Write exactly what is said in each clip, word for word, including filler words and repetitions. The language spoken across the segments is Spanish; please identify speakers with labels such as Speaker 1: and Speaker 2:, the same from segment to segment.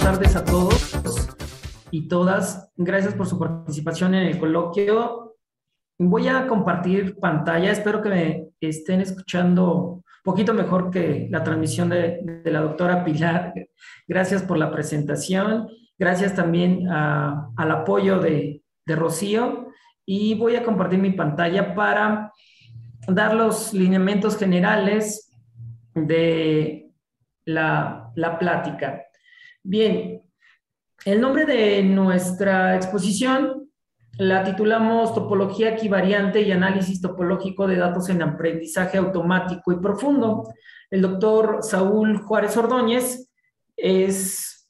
Speaker 1: tardes a todos y todas. Gracias por su participación en el coloquio. Voy a compartir pantalla. Espero que me estén escuchando un poquito mejor que la transmisión de, de la doctora Pilar. Gracias por la presentación. Gracias también a, al apoyo de, de Rocío. Y voy a compartir mi pantalla para dar los lineamientos generales de la, la plática. Bien, el nombre de nuestra exposición la titulamos Topología Equivariante y Análisis Topológico de Datos en Aprendizaje Automático y Profundo. El doctor Saúl Juárez Ordóñez es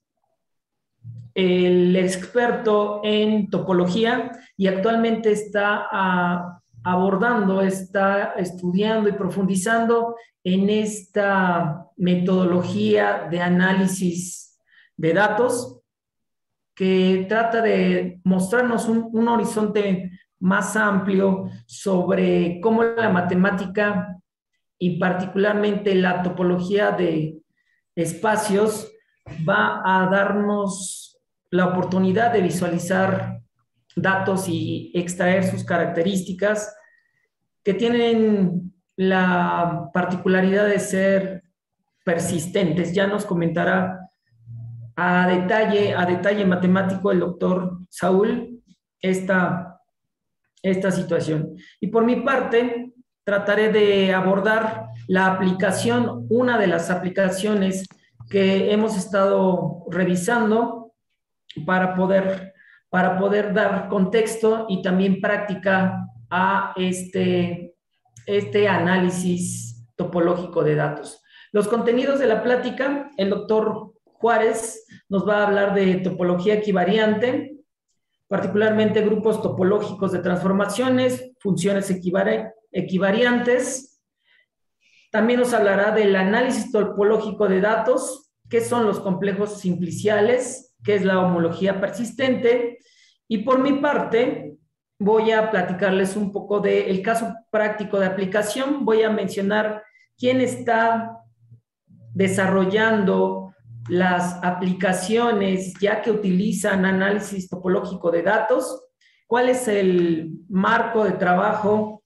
Speaker 1: el experto en topología y actualmente está a, abordando, está estudiando y profundizando en esta metodología de análisis de datos que trata de mostrarnos un, un horizonte más amplio sobre cómo la matemática y particularmente la topología de espacios va a darnos la oportunidad de visualizar datos y extraer sus características que tienen la particularidad de ser persistentes. Ya nos comentará a detalle, a detalle matemático el doctor Saúl esta, esta situación. Y por mi parte, trataré de abordar la aplicación, una de las aplicaciones que hemos estado revisando para poder, para poder dar contexto y también práctica a este, este análisis topológico de datos. Los contenidos de la plática, el doctor Juárez nos va a hablar de topología equivariante, particularmente grupos topológicos de transformaciones, funciones equivari equivariantes. También nos hablará del análisis topológico de datos, qué son los complejos simpliciales, qué es la homología persistente. Y por mi parte, voy a platicarles un poco del caso práctico de aplicación. Voy a mencionar quién está desarrollando las aplicaciones ya que utilizan análisis topológico de datos, cuál es el marco de trabajo,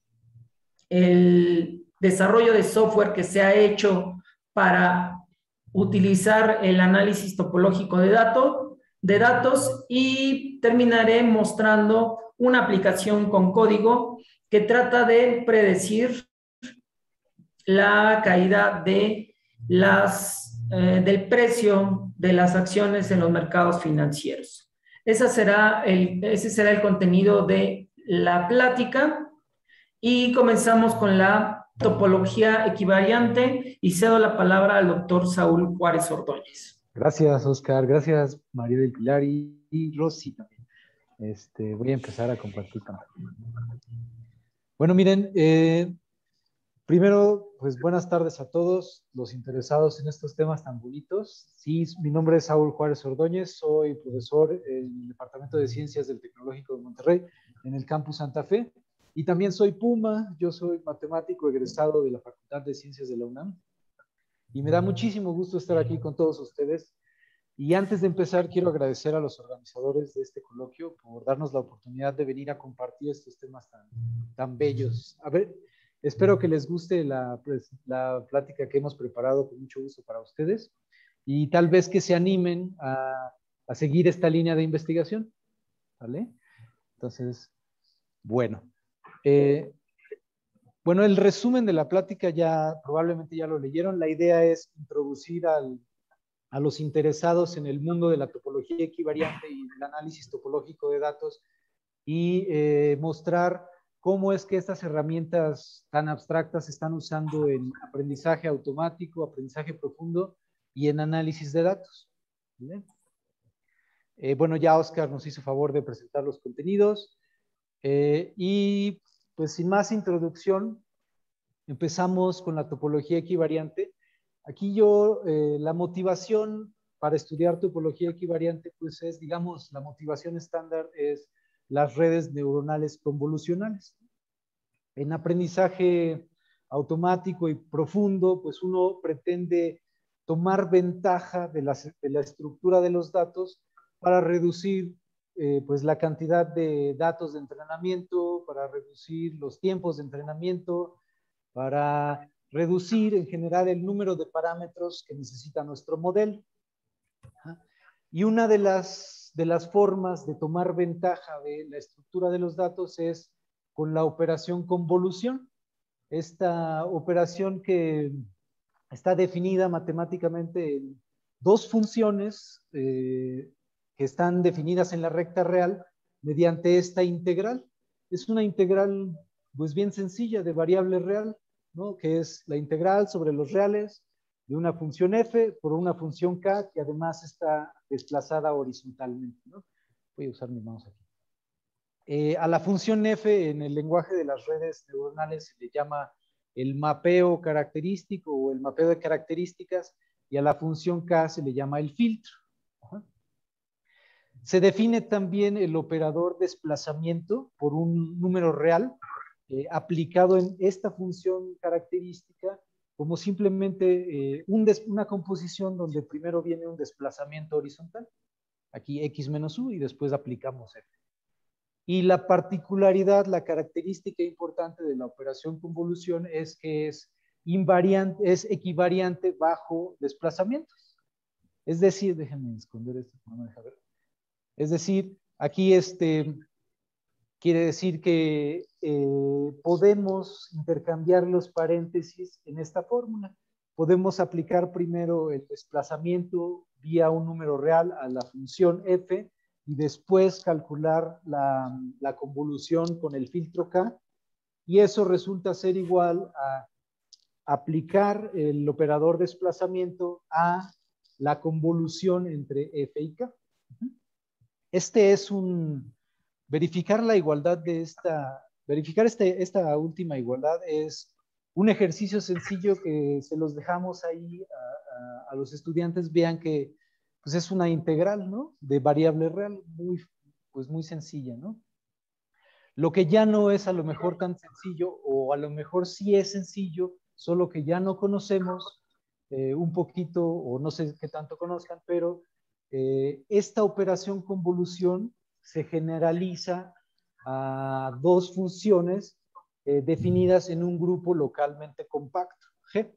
Speaker 1: el desarrollo de software que se ha hecho para utilizar el análisis topológico de, dato, de datos y terminaré mostrando una aplicación con código que trata de predecir la caída de las, eh, del precio de las acciones en los mercados financieros. Esa será el, ese será el contenido de la plática y comenzamos con la topología equivariante y cedo la palabra al doctor Saúl Juárez Ordóñez.
Speaker 2: Gracias, Oscar. Gracias, María del Pilar y, y Rosy también. Este, voy a empezar a compartir pantalla. Bueno, miren, eh, primero, pues buenas tardes a todos los interesados en estos temas tan bonitos. Sí, mi nombre es Saúl Juárez Ordóñez, soy profesor en el Departamento de Ciencias del Tecnológico de Monterrey, en el Campus Santa Fe, y también soy Puma, yo soy matemático egresado de la Facultad de Ciencias de la UNAM, y me da muchísimo gusto estar aquí con todos ustedes. Y antes de empezar, quiero agradecer a los organizadores de este coloquio por darnos la oportunidad de venir a compartir estos temas tan, tan bellos. A ver, espero que les guste la, pues, la plática que hemos preparado con mucho gusto para ustedes y tal vez que se animen a, a seguir esta línea de investigación, ¿vale? Entonces, bueno. Eh, bueno, el resumen de la plática ya probablemente ya lo leyeron. La idea es introducir al, a los interesados en el mundo de la topología equivariante y el análisis topológico de datos y eh, mostrar cómo es que estas herramientas tan abstractas se están usando en aprendizaje automático, aprendizaje profundo y en análisis de datos. ¿Bien? Eh, bueno, ya Oscar nos hizo favor de presentar los contenidos eh, y pues sin más introducción, empezamos con la topología equivariante. Aquí yo, eh, la motivación para estudiar topología equivariante, pues es, digamos, la motivación estándar es las redes neuronales convolucionales. En aprendizaje automático y profundo, pues uno pretende tomar ventaja de la, de la estructura de los datos para reducir eh, pues la cantidad de datos de entrenamiento, para reducir los tiempos de entrenamiento, para reducir en general el número de parámetros que necesita nuestro modelo. Y una de las, de las formas de tomar ventaja de la estructura de los datos es con la operación convolución. Esta operación que está definida matemáticamente en dos funciones eh, que están definidas en la recta real mediante esta integral. Es una integral pues bien sencilla de variable real, ¿no? Que es la integral sobre los reales de una función f por una función k que además está desplazada horizontalmente, ¿no? Voy a usar mi mouse aquí. Eh, a la función f en el lenguaje de las redes neuronales se le llama el mapeo característico o el mapeo de características, y a la función k se le llama el filtro. Ajá. Se define también el operador desplazamiento por un número real eh, aplicado en esta función característica como simplemente eh, un una composición donde primero viene un desplazamiento horizontal, aquí x menos u, y después aplicamos f. Y la particularidad, la característica importante de la operación convolución es que es invariante, es equivariante bajo desplazamientos. Es decir, déjenme esconder esto, no me deja ver. Es decir, aquí este quiere decir que eh, podemos intercambiar los paréntesis en esta fórmula. Podemos aplicar primero el desplazamiento vía un número real a la función f y después calcular la, la convolución con el filtro k, y eso resulta ser igual a aplicar el operador desplazamiento a la convolución entre f y k. Este es un... Verificar la igualdad de esta... Verificar este, esta última igualdad es un ejercicio sencillo que se los dejamos ahí a, a, a los estudiantes. Vean que pues es una integral, ¿no? De variable real, muy, pues muy sencilla, ¿no? Lo que ya no es a lo mejor tan sencillo, o a lo mejor sí es sencillo, solo que ya no conocemos eh, un poquito, o no sé qué tanto conozcan, pero eh, esta operación convolución se generaliza a dos funciones eh, definidas en un grupo localmente compacto, G.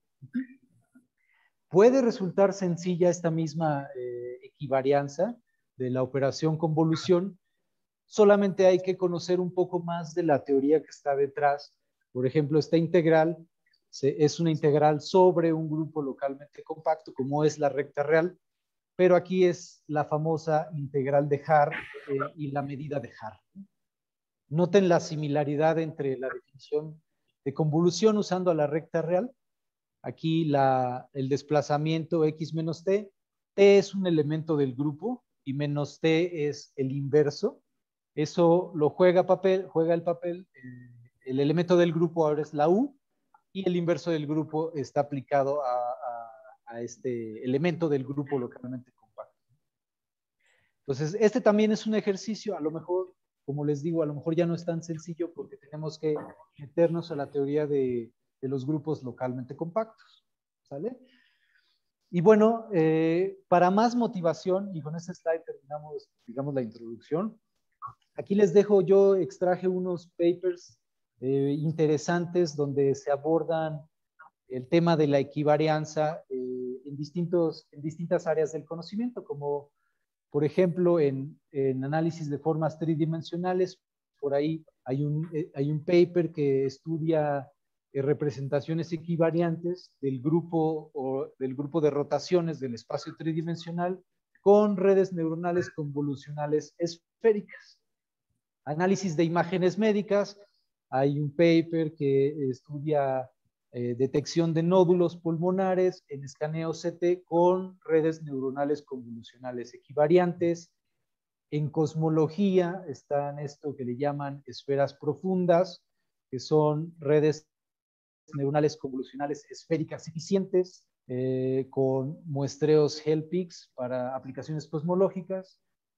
Speaker 2: Puede resultar sencilla esta misma eh, equivarianza de la operación convolución, solamente hay que conocer un poco más de la teoría que está detrás. Por ejemplo, esta integral se, es una integral sobre un grupo localmente compacto, como es la recta real, pero aquí es la famosa integral de Haar eh, y la medida de Haar. Noten la similaridad entre la definición de convolución usando a la recta real. Aquí la, el desplazamiento x menos t, t es un elemento del grupo y menos t es el inverso. Eso lo juega papel, juega el papel, eh, el elemento del grupo ahora es la u, y el inverso del grupo está aplicado a, a, a este elemento del grupo localmente compacto. Entonces, este también es un ejercicio, a lo mejor, como les digo, a lo mejor ya no es tan sencillo porque tenemos que meternos a la teoría de, de los grupos localmente compactos, ¿sale? Y bueno, eh, para más motivación, y con este slide terminamos, digamos, la introducción. Aquí les dejo, yo extraje unos papers eh, interesantes donde se abordan el tema de la equivarianza eh, en, distintos, en distintas áreas del conocimiento, como por ejemplo en, en análisis de formas tridimensionales. Por ahí hay un, eh, hay un paper que estudia eh, representaciones equivariantes del grupo, o del grupo de rotaciones del espacio tridimensional con redes neuronales convolucionales esféricas. Análisis de imágenes médicas, hay un paper que estudia eh, detección de nódulos pulmonares en escaneo C T con redes neuronales convolucionales equivariantes. En cosmología están esto que le llaman esferas profundas, que son redes neuronales convolucionales esféricas eficientes, eh, con muestreos HELPIX para aplicaciones cosmológicas.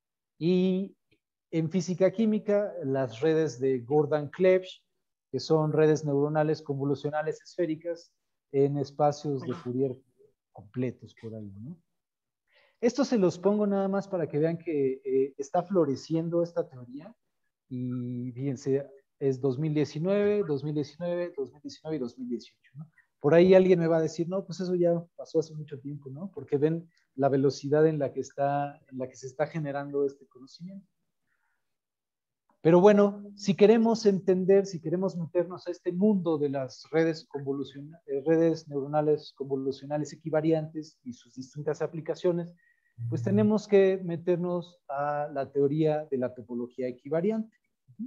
Speaker 2: Y en física química, las redes de Gordon-Klebsch, que son redes neuronales convolucionales esféricas en espacios de Fourier completos por ahí, ¿no? Esto se los pongo nada más para que vean que eh, está floreciendo esta teoría y fíjense, es dos mil diecinueve, dos mil diecinueve, dos mil diecinueve y dos mil dieciocho, ¿no? Por ahí alguien me va a decir, no, pues eso ya pasó hace mucho tiempo, ¿no? Porque ven la velocidad en la que está, en la que se está generando este conocimiento. Pero bueno, si queremos entender, si queremos meternos a este mundo de las redes, redes neuronales convolucionales equivariantes y sus distintas aplicaciones, pues tenemos que meternos a la teoría de la topología equivariante.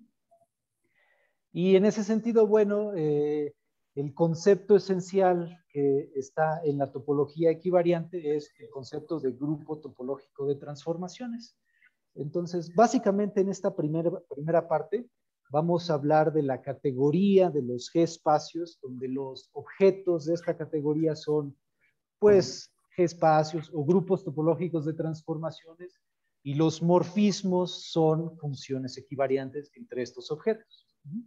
Speaker 2: Y en ese sentido, bueno, eh, el concepto esencial que está en la topología equivariante es el concepto de grupo topológico de transformaciones. Entonces, básicamente en esta primera, primera parte vamos a hablar de la categoría de los G-espacios, donde los objetos de esta categoría son, pues, G-espacios o grupos topológicos de transformaciones, y los morfismos son funciones equivariantes entre estos objetos.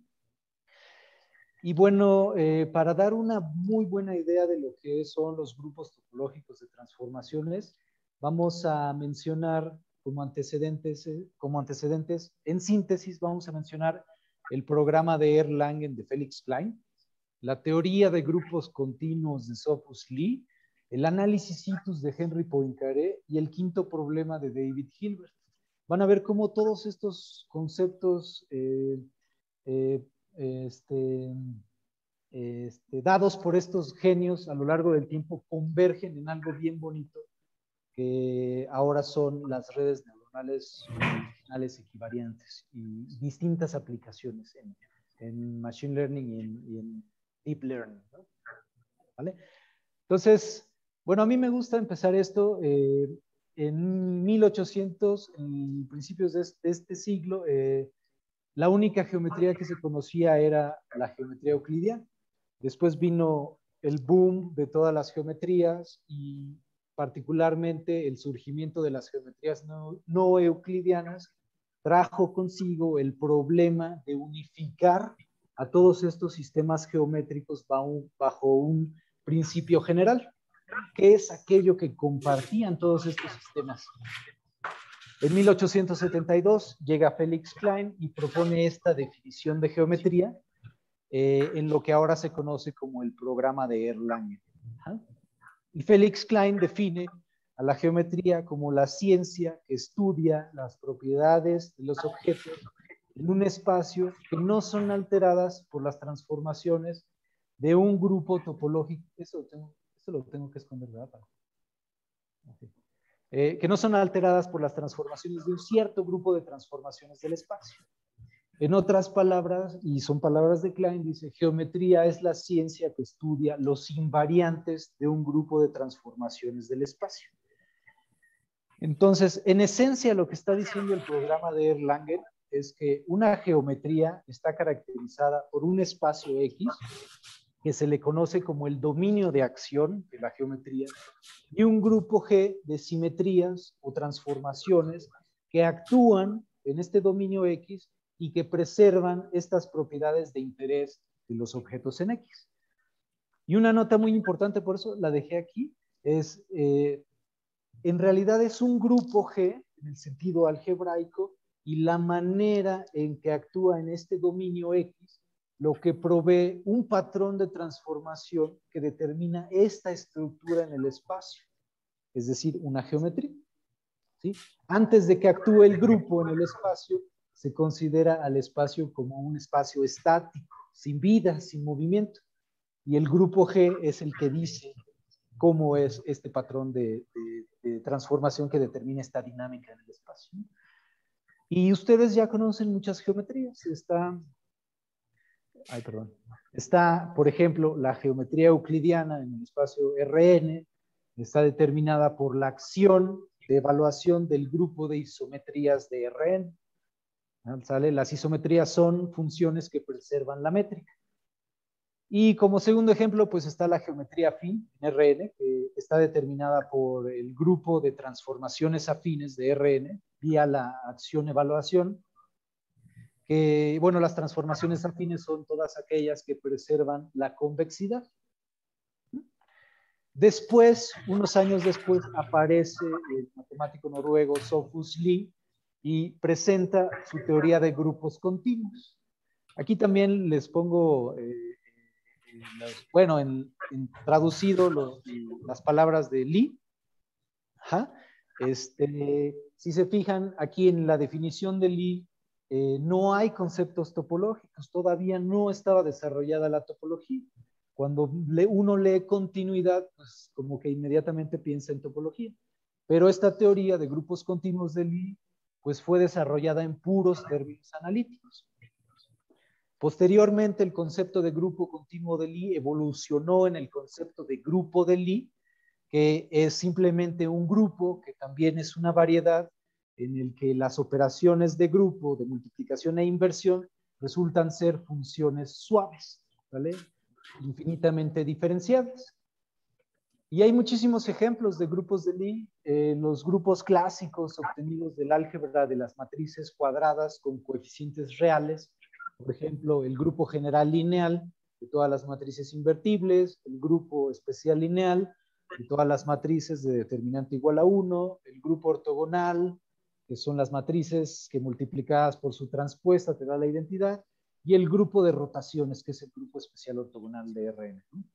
Speaker 2: Y bueno, eh, para dar una muy buena idea de lo que son los grupos topológicos de transformaciones, vamos a mencionar como antecedentes, eh, como antecedentes, en síntesis, vamos a mencionar el programa de Erlangen de Felix Klein, la teoría de grupos continuos de Sophus Lee, el análisis situs de Henry Poincaré y el quinto problema de David Hilbert. Van a ver cómo todos estos conceptos eh, eh, este, este, dados por estos genios a lo largo del tiempo convergen en algo bien bonito que ahora son las redes neuronales convolucionales equivariantes y distintas aplicaciones en, en Machine Learning y en, y en Deep Learning, ¿no? ¿Vale? Entonces, bueno, a mí me gusta empezar esto eh, en mil ochocientos, en principios de este, de este siglo, eh, la única geometría que se conocía era la geometría euclidiana. Después vino el boom de todas las geometrías y particularmente el surgimiento de las geometrías no, no euclidianas trajo consigo el problema de unificar a todos estos sistemas geométricos bajo, bajo un principio general, que es aquello que compartían todos estos sistemas. En mil ochocientos setenta y dos llega Felix Klein y propone esta definición de geometría eh, en lo que ahora se conoce como el programa de Erlangen. ¿Ah? Y Felix Klein define a la geometría como la ciencia que estudia las propiedades de los objetos en un espacio que no son alteradas por las transformaciones de un grupo topológico. Eso lo tengo, eso lo tengo que esconder, ¿verdad? Okay. Eh, que no son alteradas por las transformaciones de un cierto grupo de transformaciones del espacio. En otras palabras, y son palabras de Klein, dice, geometría es la ciencia que estudia los invariantes de un grupo de transformaciones del espacio. Entonces, en esencia, lo que está diciendo el programa de Erlangen es que una geometría está caracterizada por un espacio X, que se le conoce como el dominio de acción de la geometría, y un grupo G de simetrías o transformaciones que actúan en este dominio X y que preservan estas propiedades de interés de los objetos en X. Y una nota muy importante, por eso la dejé aquí, es, eh, en realidad es un grupo G, en el sentido algebraico, y la manera en que actúa en este dominio X, lo que provee un patrón de transformación que determina esta estructura en el espacio, es decir, una geometría. ¿Sí? Antes de que actúe el grupo en el espacio, se considera al espacio como un espacio estático, sin vida, sin movimiento. Y el grupo G es el que dice cómo es este patrón de, de, de transformación que determina esta dinámica en el espacio. Y ustedes ya conocen muchas geometrías. Está, ay, perdón. Está, por ejemplo, la geometría euclidiana en el espacio R N. Está determinada por la acción de evaluación del grupo de isometrías de R N. ¿Sale? Las isometrías son funciones que preservan la métrica. Y como segundo ejemplo, pues está la geometría afín en R N, que está determinada por el grupo de transformaciones afines de R N vía la acción evaluación. Que, bueno, las transformaciones afines son todas aquellas que preservan la convexidad. Después, unos años después, aparece el matemático noruego Sophus Lie y presenta su teoría de grupos continuos. Aquí también les pongo, eh, los, bueno, en, en traducido lo, las palabras de Lie. Ajá. Este, si se fijan, aquí en la definición de Lie, eh, no hay conceptos topológicos, todavía no estaba desarrollada la topología. Cuando le, uno lee continuidad, pues como que inmediatamente piensa en topología. Pero esta teoría de grupos continuos de Lie, pues fue desarrollada en puros términos analíticos. Posteriormente, el concepto de grupo continuo de Lie evolucionó en el concepto de grupo de Lie, que es simplemente un grupo que también es una variedad en el que las operaciones de grupo, de multiplicación e inversión, resultan ser funciones suaves, ¿vale? Infinitamente diferenciables. Y hay muchísimos ejemplos de grupos de Lie, eh, los grupos clásicos obtenidos del álgebra de las matrices cuadradas con coeficientes reales, por ejemplo, el grupo general lineal de todas las matrices invertibles, el grupo especial lineal de todas las matrices de determinante igual a uno, el grupo ortogonal, que son las matrices que multiplicadas por su transpuesta te da la identidad, y el grupo de rotaciones, que es el grupo especial ortogonal de R N, ¿no?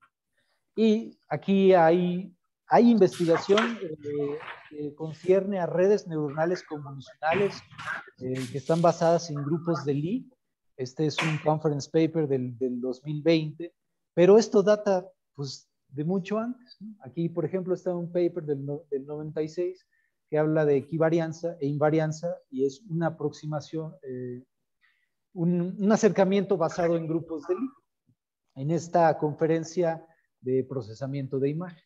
Speaker 2: Y aquí hay, hay investigación eh, que concierne a redes neuronales convolucionales eh, que están basadas en grupos de Lie. Este es un conference paper del, del dos mil veinte, pero esto data pues, de mucho antes, ¿no? Aquí, por ejemplo, está un paper del, del noventa y seis que habla de equivarianza e invarianza y es una aproximación, eh, un, un acercamiento basado en grupos de Lie. En esta conferencia de procesamiento de imágenes.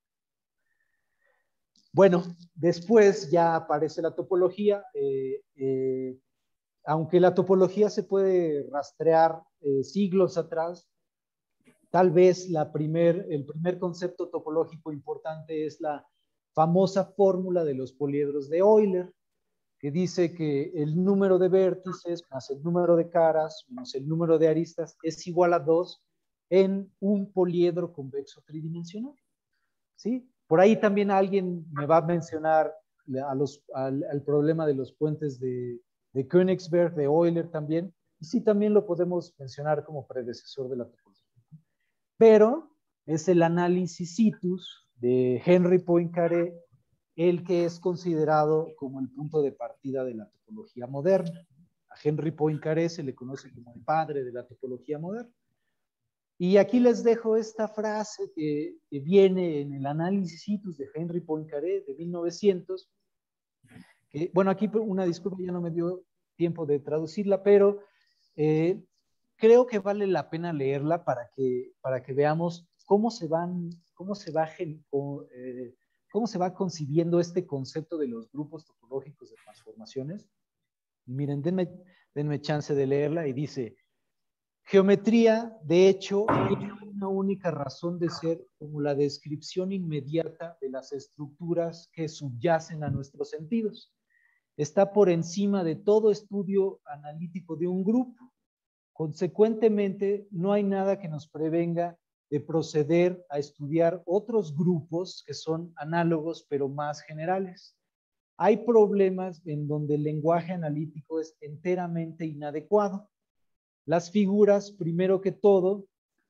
Speaker 2: Bueno, después ya aparece la topología, eh, eh, aunque la topología se puede rastrear eh, siglos atrás, tal vez la primer, el primer concepto topológico importante es la famosa fórmula de los poliedros de Euler, que dice que el número de vértices más el número de caras menos el número de aristas es igual a dos en un poliedro convexo tridimensional. ¿Sí? Por ahí también alguien me va a mencionar a los, al, al problema de los puentes de, de Königsberg, de Euler también, y sí también lo podemos mencionar como predecesor de la topología. Pero es el análisis situs de Henry Poincaré el que es considerado como el punto de partida de la topología moderna. A Henry Poincaré se le conoce como el padre de la topología moderna. Y aquí les dejo esta frase que, que viene en el análisis situs de Henry Poincaré de mil novecientos. Que, bueno, aquí una disculpa, ya no me dio tiempo de traducirla, pero eh, creo que vale la pena leerla para que, para que veamos cómo se van, cómo se va, eh, cómo se va concibiendo este concepto de los grupos topológicos de transformaciones. Miren, denme, denme chance de leerla y dice: geometría, de hecho, tiene una única razón de ser como la descripción inmediata de las estructuras que subyacen a nuestros sentidos. Está por encima de todo estudio analítico de un grupo. Consecuentemente, no hay nada que nos prevenga de proceder a estudiar otros grupos que son análogos pero más generales. Hay problemas en donde el lenguaje analítico es enteramente inadecuado. Las figuras, primero que todo,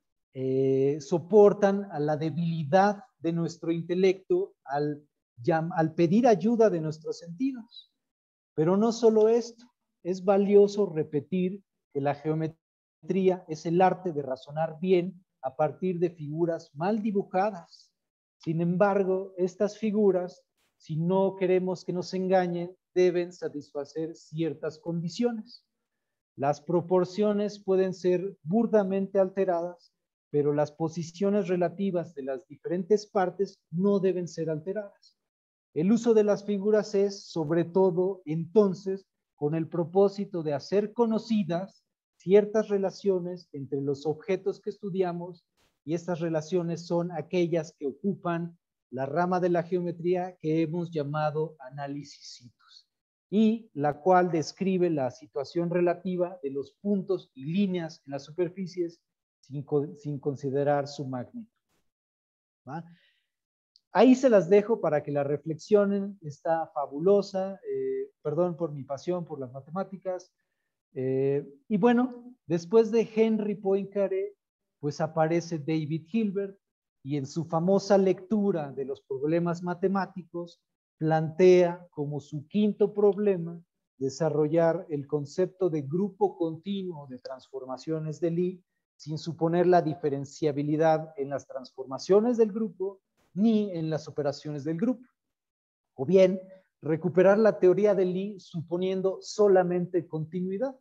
Speaker 2: eh, soportan a la debilidad de nuestro intelecto al, al pedir ayuda de nuestros sentidos. Pero no solo esto, es valioso repetir que la geometría es el arte de razonar bien a partir de figuras mal dibujadas. Sin embargo, estas figuras, si no queremos que nos engañen, deben satisfacer ciertas condiciones. Las proporciones pueden ser burdamente alteradas, pero las posiciones relativas de las diferentes partes no deben ser alteradas. El uso de las figuras es, sobre todo, entonces, con el propósito de hacer conocidas ciertas relaciones entre los objetos que estudiamos, y estas relaciones son aquellas que ocupan la rama de la geometría que hemos llamado análisis situs, y la cual describe la situación relativa de los puntos y líneas en las superficies sin, sin considerar su magnitud. ¿va? Ahí se las dejo para que la reflexionen, está fabulosa, eh, perdón por mi pasión por las matemáticas. Eh, y bueno, después de Henry Poincaré, pues aparece David Hilbert y en su famosa lectura de los problemas matemáticos plantea como su quinto problema desarrollar el concepto de grupo continuo de transformaciones de Lie sin suponer la diferenciabilidad en las transformaciones del grupo ni en las operaciones del grupo. O bien, recuperar la teoría de Lie suponiendo solamente continuidad.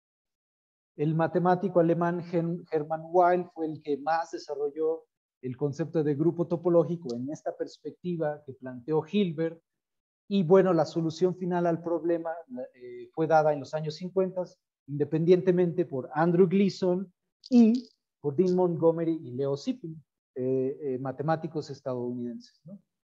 Speaker 2: El matemático alemán Hermann Weyl fue el que más desarrolló el concepto de grupo topológico en esta perspectiva que planteó Hilbert. Y bueno, la solución final al problema eh, fue dada en los años cincuenta, independientemente por Andrew Gleason y por Dean Montgomery y Leo Szilard, eh, eh, matemáticos estadounidenses, ¿no?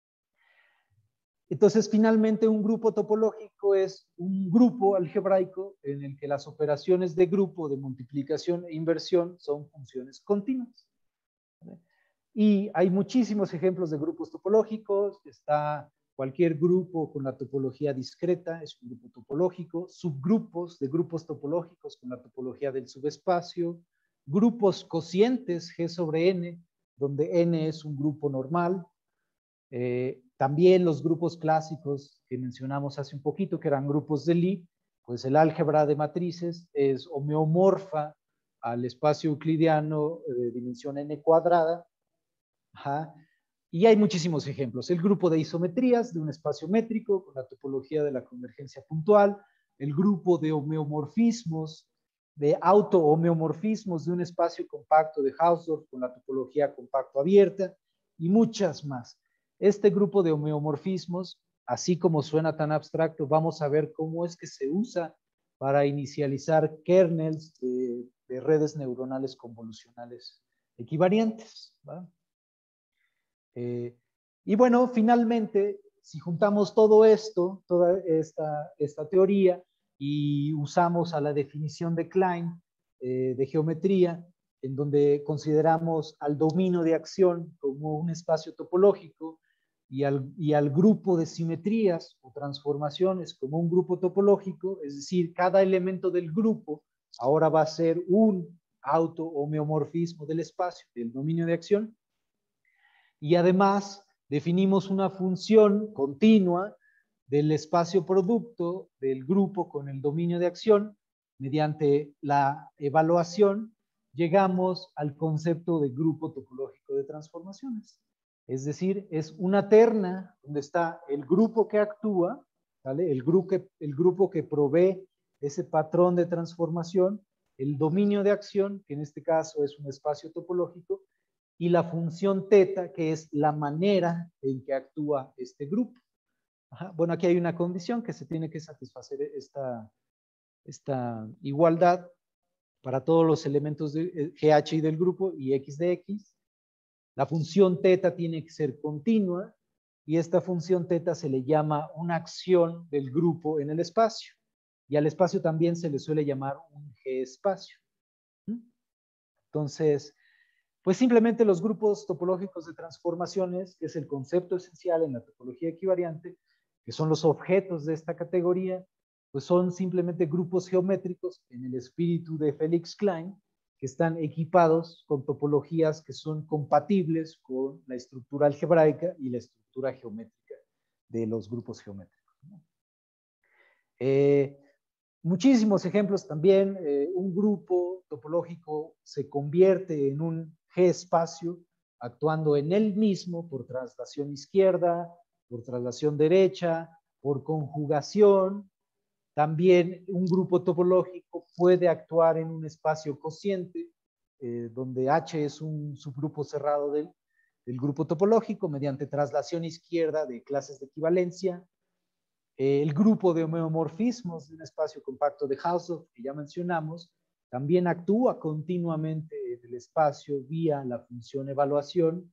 Speaker 2: Entonces, finalmente, un grupo topológico es un grupo algebraico en el que las operaciones de grupo de multiplicación e inversión son funciones continuas, ¿vale? Y hay muchísimos ejemplos de grupos topológicos. Está cualquier grupo con la topología discreta, es un grupo topológico. Subgrupos de grupos topológicos con la topología del subespacio. Grupos cocientes G sobre N, donde N es un grupo normal. Eh, también los grupos clásicos que mencionamos hace un poquito, que eran grupos de Lie, pues el álgebra de matrices es homeomorfa al espacio euclidiano de dimensión n cuadrada. Ajá. Y hay muchísimos ejemplos. El grupo de isometrías de un espacio métrico con la topología de la convergencia puntual, el grupo de homeomorfismos, de auto-homeomorfismos de un espacio compacto de Hausdorff con la topología compacto abierta y muchas más. Este grupo de homeomorfismos, así como suena tan abstracto, vamos a ver cómo es que se usa para inicializar kernels de, de redes neuronales convolucionales equivariantes, ¿va? Eh, y bueno, finalmente, si juntamos todo esto, toda esta, esta teoría, y usamos a la definición de Klein eh, de geometría, en donde consideramos al dominio de acción como un espacio topológico y al, y al grupo de simetrías o transformaciones como un grupo topológico, es decir, cada elemento del grupo ahora va a ser un auto-homeomorfismo del espacio, del dominio de acción. Y además definimos una función continua del espacio producto del grupo con el dominio de acción. Mediante la evaluación llegamos al concepto de grupo topológico de transformaciones. Es decir, es una terna donde está el grupo que actúa, ¿vale? el, grupo que, el grupo que provee ese patrón de transformación, el dominio de acción, que en este caso es un espacio topológico, y la función teta, que es la manera en que actúa este grupo. Ajá. Bueno, aquí hay una condición que se tiene que satisfacer esta, esta igualdad para todos los elementos de G H I del grupo y X de X. La función teta tiene que ser continua y esta función teta se le llama una acción del grupo en el espacio. Y al espacio también se le suele llamar un G espacio. Entonces, pues simplemente los grupos topológicos de transformaciones, que es el concepto esencial en la topología equivariante, que son los objetos de esta categoría, pues son simplemente grupos geométricos en el espíritu de Felix Klein, que están equipados con topologías que son compatibles con la estructura algebraica y la estructura geométrica de los grupos geométricos, ¿no? Eh, muchísimos ejemplos también. Eh, un grupo topológico se convierte en un G espacio actuando en él mismo por traslación izquierda, por traslación derecha, por conjugación. También un grupo topológico puede actuar en un espacio cociente, eh, donde H es un subgrupo cerrado del, del grupo topológico mediante traslación izquierda de clases de equivalencia. Eh, el grupo de homeomorfismos de un espacio compacto de Hausdorff, que ya mencionamos, también actúa continuamente en el espacio vía la función evaluación.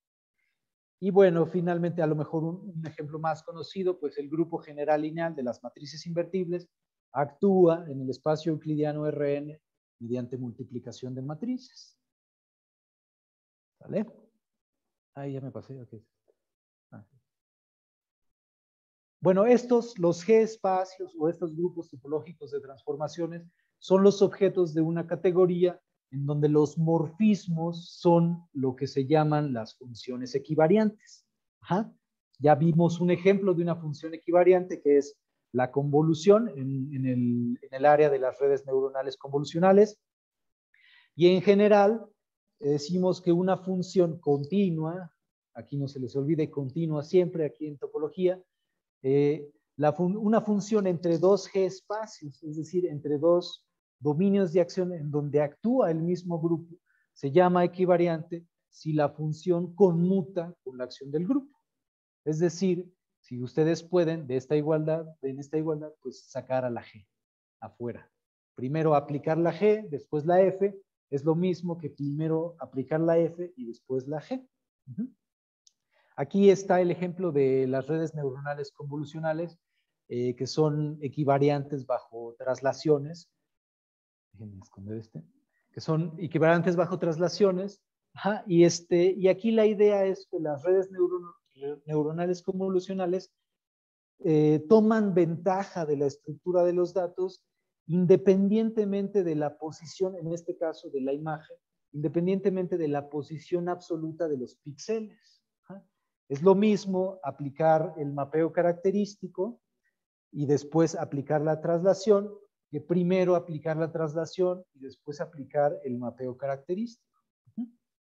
Speaker 2: Y bueno, finalmente, a lo mejor un, un ejemplo más conocido, pues el grupo general lineal de las matrices invertibles actúa en el espacio euclidiano R N mediante multiplicación de matrices. ¿Vale? Ah, ya me pasé, ok. Ah. Bueno, estos, los G espacios o estos grupos topológicos de transformaciones son los objetos de una categoría en donde los morfismos son lo que se llaman las funciones equivariantes. Ajá. Ya vimos un ejemplo de una función equivariante que es la convolución en, en, el, en el área de las redes neuronales convolucionales. Y en general decimos que una función continua, aquí no se les olvide continua siempre aquí en topología, eh, la fun una función entre dos G espacios, es decir, entre dos dominios de acción en donde actúa el mismo grupo, se llama equivariante si la función conmuta con la acción del grupo. Es decir, si ustedes pueden de esta igualdad, de en esta igualdad, pues sacar a la G afuera. Primero aplicar la G, después la F, es lo mismo que primero aplicar la F y después la G. Uh-huh. Aquí está el ejemplo de las redes neuronales convolucionales, eh, que son equivariantes bajo traslaciones. Déjenme esconder este. Que son equivariantes bajo traslaciones. Ajá, y, este, y aquí la idea es que las redes neuron neuronales convolucionales eh, toman ventaja de la estructura de los datos independientemente de la posición, en este caso de la imagen, independientemente de la posición absoluta de los píxeles. ¿Ah? Es lo mismo aplicar el mapeo característico y después aplicar la traslación, que primero aplicar la traslación y después aplicar el mapeo característico. Uh-huh.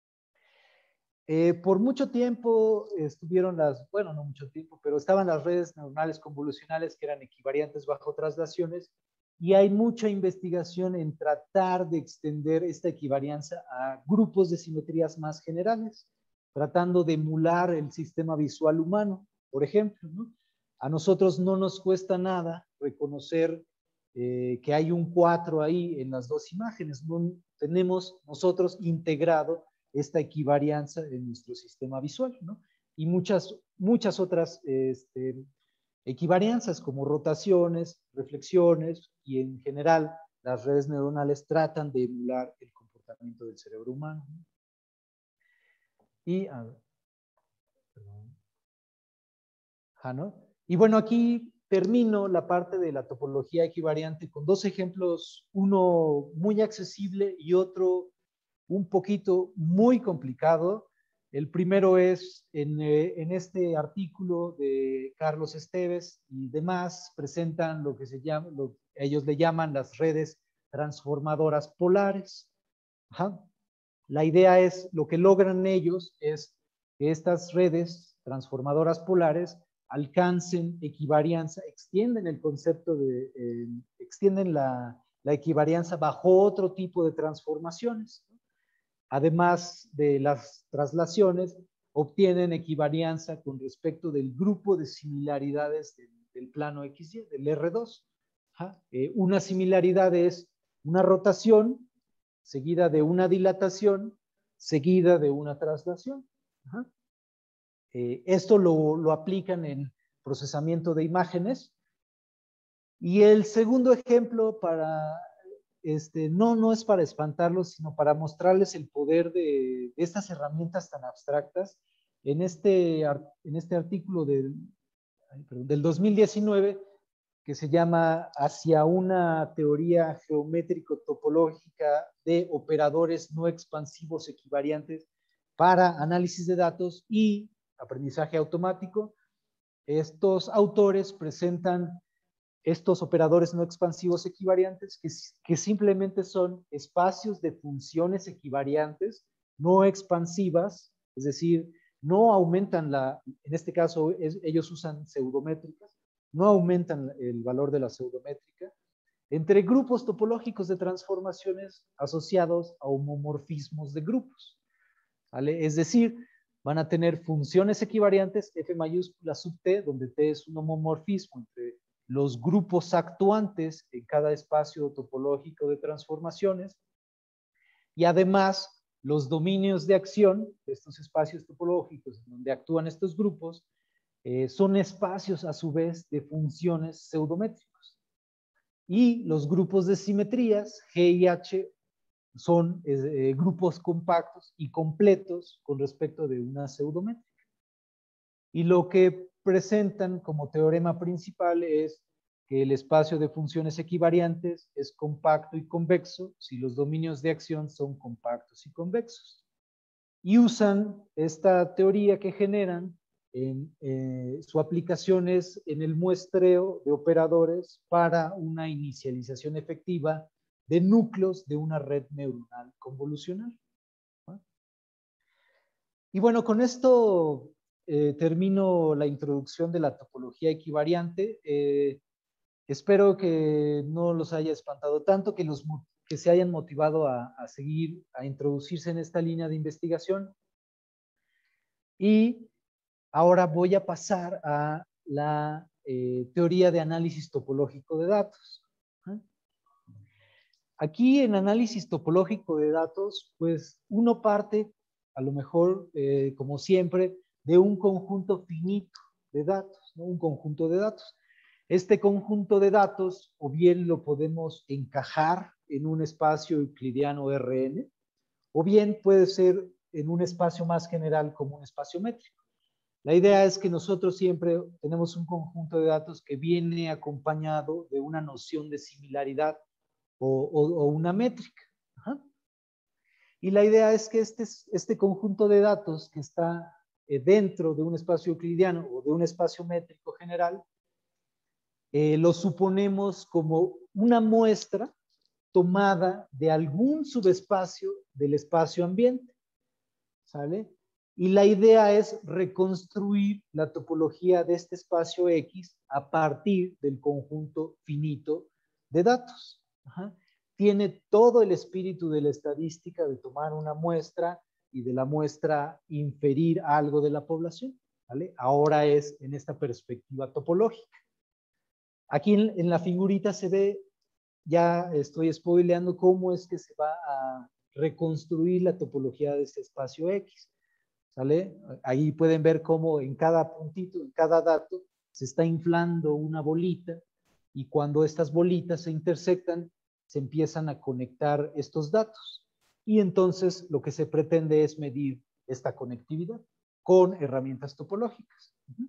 Speaker 2: Eh, por mucho tiempo estuvieron las, bueno, no mucho tiempo, pero estaban las redes neuronales convolucionales que eran equivariantes bajo traslaciones, y hay mucha investigación en tratar de extender esta equivarianza a grupos de simetrías más generales, tratando de emular el sistema visual humano, por ejemplo, ¿no? A nosotros no nos cuesta nada reconocer eh, que hay un cuatro ahí en las dos imágenes, no tenemos nosotros integrado esta equivarianza en nuestro sistema visual, ¿no? Y muchas, muchas otras este, equivarianzas como rotaciones, reflexiones y en general las redes neuronales tratan de emular el comportamiento del cerebro humano, ¿no? Y, a ver, perdón. Ah, ¿no? Y bueno, aquí termino la parte de la topología equivariante con dos ejemplos, uno muy accesible y otro un poquito muy complicado. El primero es en, eh, en este artículo de Carlos Esteves y demás, presentan lo que se llama, lo, ellos le llaman las redes transformadoras polares. Ajá. La idea es, lo que logran ellos es que estas redes transformadoras polares alcancen equivarianza, extienden el concepto de, eh, extienden la, la equivarianza bajo otro tipo de transformaciones. Además de las traslaciones, obtienen equivarianza con respecto del grupo de similaridades del, del plano X Y, del R dos. Eh, una similaridad es una rotación seguida de una dilatación, seguida de una traslación. Eh, esto lo, lo aplican en procesamiento de imágenes. Y el segundo ejemplo para Este, no, no es para espantarlos, sino para mostrarles el poder de, de estas herramientas tan abstractas. En este, en este artículo del, perdón, del dos mil diecinueve, que se llama Hacia una teoría geométrico-topológica de operadores no expansivos equivariantes para análisis de datos y aprendizaje automático, estos autores presentan estos operadores no expansivos equivariantes, que, que simplemente son espacios de funciones equivariantes no expansivas, es decir, no aumentan la, en este caso es, ellos usan pseudométricas, no aumentan el valor de la pseudométrica, entre grupos topológicos de transformaciones asociados a homomorfismos de grupos, ¿vale? Es decir, van a tener funciones equivariantes, F mayúscula sub T, donde T es un homomorfismo entre los grupos actuantes en cada espacio topológico de transformaciones, y además los dominios de acción de estos espacios topológicos donde actúan estos grupos eh, son espacios a su vez de funciones pseudométricos. Y los grupos de simetrías, G y H, son eh, grupos compactos y completos con respecto de una pseudométrica. Y lo que presentan como teorema principal es que el espacio de funciones equivariantes es compacto y convexo si los dominios de acción son compactos y convexos. Y usan esta teoría que generan en eh, su aplicación es en el muestreo de operadores para una inicialización efectiva de núcleos de una red neuronal convolucional. ¿No? Y bueno, con esto eh, termino la introducción de la topología equivariante. Eh, espero que no los haya espantado tanto, que, los, que se hayan motivado a, a seguir, a introducirse en esta línea de investigación. Y ahora voy a pasar a la eh, teoría de análisis topológico de datos. ¿Eh? Aquí en análisis topológico de datos, pues uno parte, a lo mejor, eh, como siempre, de un conjunto finito de datos, ¿no? Un conjunto de datos. Este conjunto de datos, o bien lo podemos encajar en un espacio euclidiano R N, o bien puede ser en un espacio más general como un espacio métrico. La idea es que nosotros siempre tenemos un conjunto de datos que viene acompañado de una noción de similaridad o, o, o una métrica. Ajá. Y la idea es que este, este conjunto de datos que está eh, dentro de un espacio euclidiano o de un espacio métrico general, eh, lo suponemos como una muestra tomada de algún subespacio del espacio ambiente. ¿Sale? Y la idea es reconstruir la topología de este espacio X a partir del conjunto finito de datos. Ajá. Tiene todo el espíritu de la estadística de tomar una muestra y de la muestra inferir algo de la población. ¿Vale? Ahora es en esta perspectiva topológica. Aquí en, en la figurita se ve, ya estoy spoileando cómo es que se va a reconstruir la topología de este espacio X. ¿Sale? Ahí pueden ver cómo en cada puntito, en cada dato, se está inflando una bolita y cuando estas bolitas se intersectan, se empiezan a conectar estos datos. Y entonces lo que se pretende es medir esta conectividad con herramientas topológicas. Uh-huh.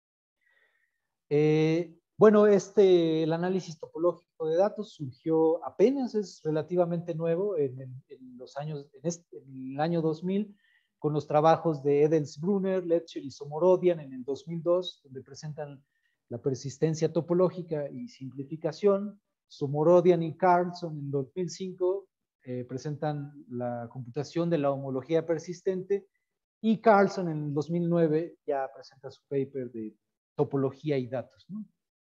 Speaker 2: eh, bueno, este, el análisis topológico de datos surgió apenas, es relativamente nuevo en, en, en los años, en, este, en el año dos mil, con los trabajos de Edelsbrunner, Letcher y Somorodian en el dos mil dos, donde presentan la persistencia topológica y simplificación. Somorodian y Carlson en dos mil cinco eh, presentan la computación de la homología persistente, y Carlson en el dos mil nueve ya presenta su paper de topología y datos, ¿no?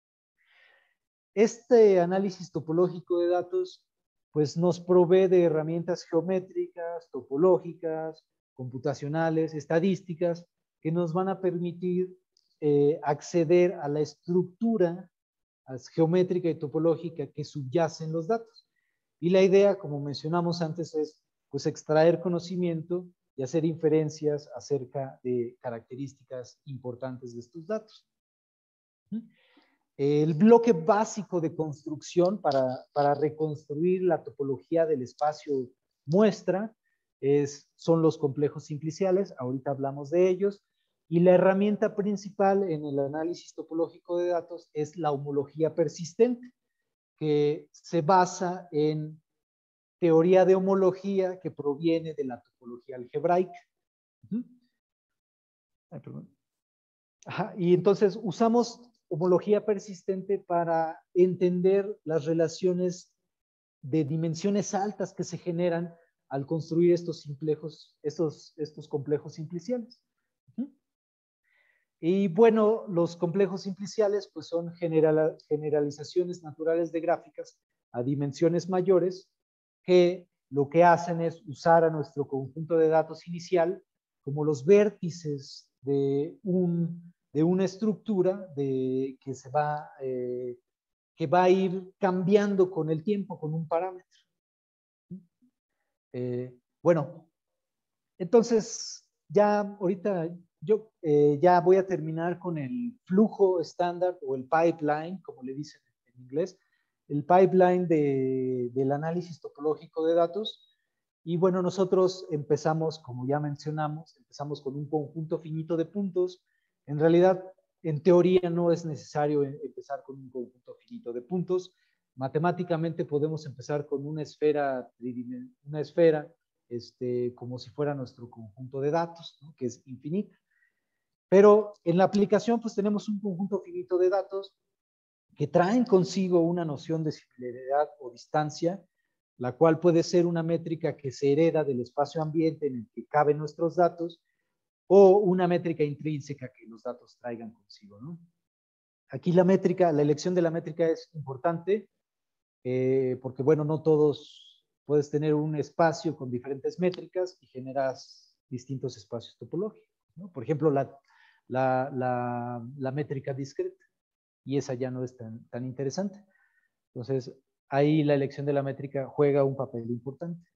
Speaker 2: Este análisis topológico de datos pues nos provee de herramientas geométricas, topológicas, computacionales, estadísticas, que nos van a permitir eh, acceder a la estructura geométrica y topológica que subyace en los datos. Y la idea, como mencionamos antes, es pues extraer conocimiento y hacer inferencias acerca de características importantes de estos datos. El bloque básico de construcción para, para reconstruir la topología del espacio muestra es, son los complejos simpliciales, ahorita hablamos de ellos, y la herramienta principal en el análisis topológico de datos es la homología persistente, que se basa en teoría de homología que proviene de la topología algebraica. Uh-huh. Ay, perdón. Ajá, y entonces usamos homología persistente para entender las relaciones de dimensiones altas que se generan al construir estos, simplejos, estos, estos complejos simpliciales. Uh-huh. Y bueno, los complejos simpliciales pues son general, generalizaciones naturales de gráficas a dimensiones mayores que lo que hacen es usar a nuestro conjunto de datos inicial como los vértices de un de una estructura de, que, se va, eh, que va a ir cambiando con el tiempo, con un parámetro. Eh, bueno, entonces ya ahorita yo eh, ya voy a terminar con el flujo estándar o el pipeline, como le dicen en inglés, el pipeline de, del análisis topológico de datos. Y bueno, nosotros empezamos, como ya mencionamos, empezamos con un conjunto finito de puntos. En realidad, en teoría no es necesario empezar con un conjunto finito de puntos. Matemáticamente podemos empezar con una esfera, una esfera este, como si fuera nuestro conjunto de datos, ¿no? Que es infinita. Pero en la aplicación pues tenemos un conjunto finito de datos que traen consigo una noción de similaridad o distancia, la cual puede ser una métrica que se hereda del espacio-ambiente en el que caben nuestros datos, o una métrica intrínseca que los datos traigan consigo, ¿no? Aquí la métrica, la elección de la métrica es importante, eh, porque bueno, no todos, puedes tener un espacio con diferentes métricas y generas distintos espacios topológicos, ¿no? Por ejemplo, la, la, la, la métrica discreta, y esa ya no es tan, tan interesante. Entonces, ahí la elección de la métrica juega un papel importante.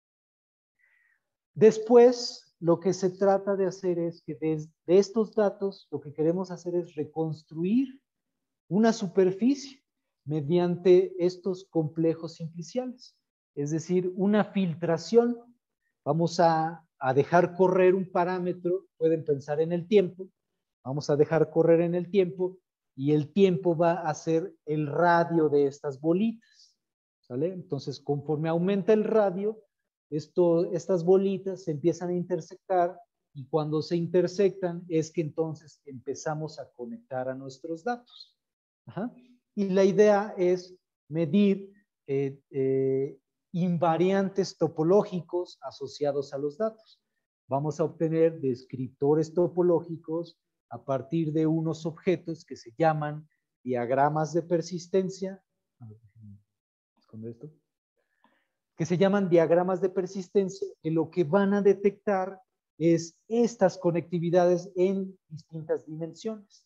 Speaker 2: Después, lo que se trata de hacer es que desde estos datos, lo que queremos hacer es reconstruir una superficie mediante estos complejos simpliciales. Es decir, una filtración. Vamos a, a dejar correr un parámetro, pueden pensar en el tiempo, vamos a dejar correr en el tiempo, y el tiempo va a ser el radio de estas bolitas, ¿sale? Entonces, conforme aumenta el radio, esto, estas bolitas se empiezan a intersectar, y cuando se intersectan es que entonces empezamos a conectar a nuestros datos. Ajá. Y la idea es medir eh, eh, invariantes topológicos asociados a los datos. Vamos a obtener descriptores topológicos a partir de unos objetos que se llaman diagramas de persistencia. A ver, déjenme esconder esto. Que se llaman diagramas de persistencia, que lo que van a detectar es estas conectividades en distintas dimensiones.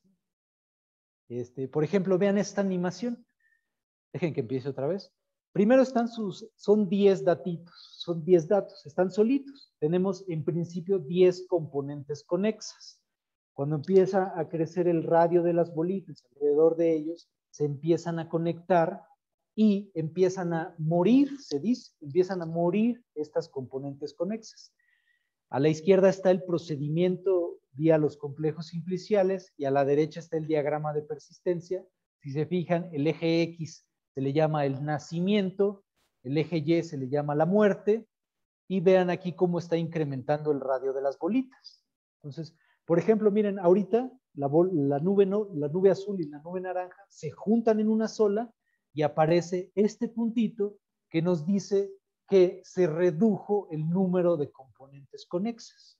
Speaker 2: Este, por ejemplo, vean esta animación. Dejen que empiece otra vez. Primero están sus, son diez datitos, son diez datos, están solitos. Tenemos en principio diez componentes conexas. Cuando empieza a crecer el radio de las bolitas alrededor de ellos, se empiezan a conectar y empiezan a morir, se dice, empiezan a morir estas componentes conexas. A la izquierda está el procedimiento vía los complejos simpliciales, y a la derecha está el diagrama de persistencia. Si se fijan, el eje X se le llama el nacimiento, el eje Y se le llama la muerte, y vean aquí cómo está incrementando el radio de las bolitas. Entonces, por ejemplo, miren, ahorita la, la, nube no, la nube azul y la nube naranja se juntan en una sola, y aparece este puntito que nos dice que se redujo el número de componentes conexas.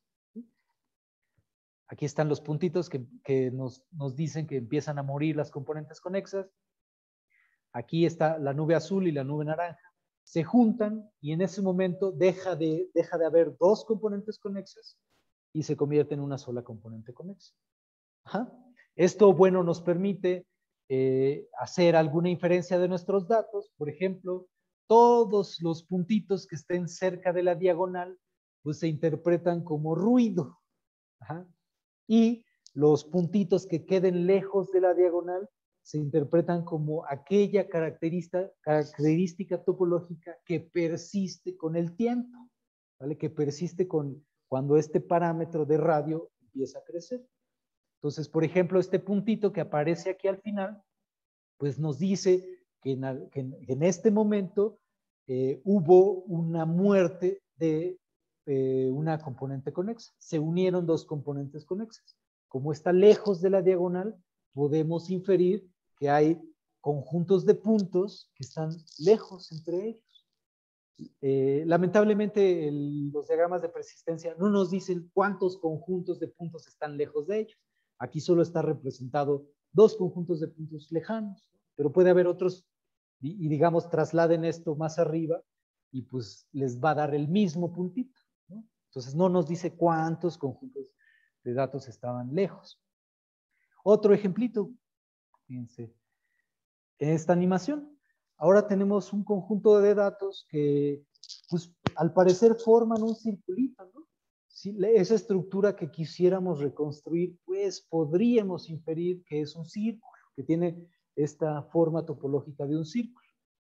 Speaker 2: Aquí están los puntitos que, que nos, nos dicen que empiezan a morir las componentes conexas. Aquí está la nube azul y la nube naranja. Se juntan, y en ese momento deja de, deja de haber dos componentes conexas y se convierte en una sola componente conexa. Ajá. Esto, bueno, nos permite eh, hacer alguna inferencia de nuestros datos. Por ejemplo, todos los puntitos que estén cerca de la diagonal, pues se interpretan como ruido. Ajá. Y los puntitos que queden lejos de la diagonal se interpretan como aquella característica, característica topológica que persiste con el tiempo, ¿vale? Que persiste con cuando este parámetro de radio empieza a crecer. Entonces, por ejemplo, este puntito que aparece aquí al final, pues nos dice que en, que en, que en este momento eh, hubo una muerte de eh, una componente conexa. Se unieron dos componentes conexas. Como está lejos de la diagonal, podemos inferir que hay conjuntos de puntos que están lejos entre ellos. Eh, lamentablemente, el, los diagramas de persistencia no nos dicen cuántos conjuntos de puntos están lejos de ellos. Aquí solo está representado dos conjuntos de puntos lejanos, pero puede haber otros, y, y digamos, trasladen esto más arriba y pues les va a dar el mismo puntito, ¿no? Entonces no nos dice cuántos conjuntos de datos estaban lejos. Otro ejemplito, fíjense, en esta animación. Ahora tenemos un conjunto de datos que, pues, al parecer forman un circulito, ¿no? Si esa estructura que quisiéramos reconstruir, pues podríamos inferir que es un círculo, que tiene esta forma topológica de un círculo.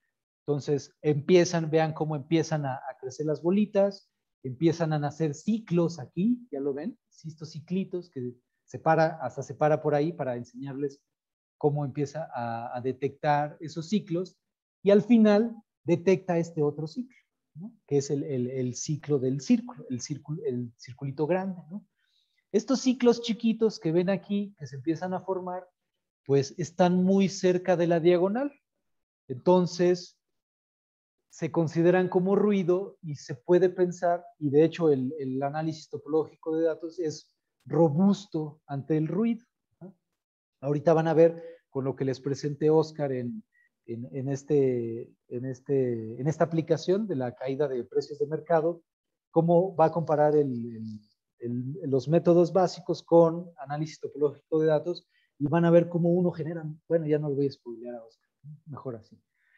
Speaker 2: Entonces empiezan, vean cómo empiezan a, a crecer las bolitas, empiezan a nacer ciclos aquí, ya lo ven, estos ciclitos que se para, hasta se para por ahí para enseñarles cómo empieza a, a detectar esos ciclos, y al final detecta este otro ciclo, ¿no? Que es el, el, el ciclo del círculo, el, círculo, el circulito grande, ¿no? Estos ciclos chiquitos que ven aquí, que se empiezan a formar, pues están muy cerca de la diagonal. Entonces, se consideran como ruido y se puede pensar, y de hecho el, el análisis topológico de datos es robusto ante el ruido, ¿no? Ahorita van a ver con lo que les presenté Oscar en, en, en, este, en, este, en esta aplicación de la caída de precios de mercado, cómo va a comparar el, el, el, los métodos básicos con análisis topológico de datos, y van a ver cómo uno genera, bueno, ya no lo voy a spoilear a Oscar, mejor así.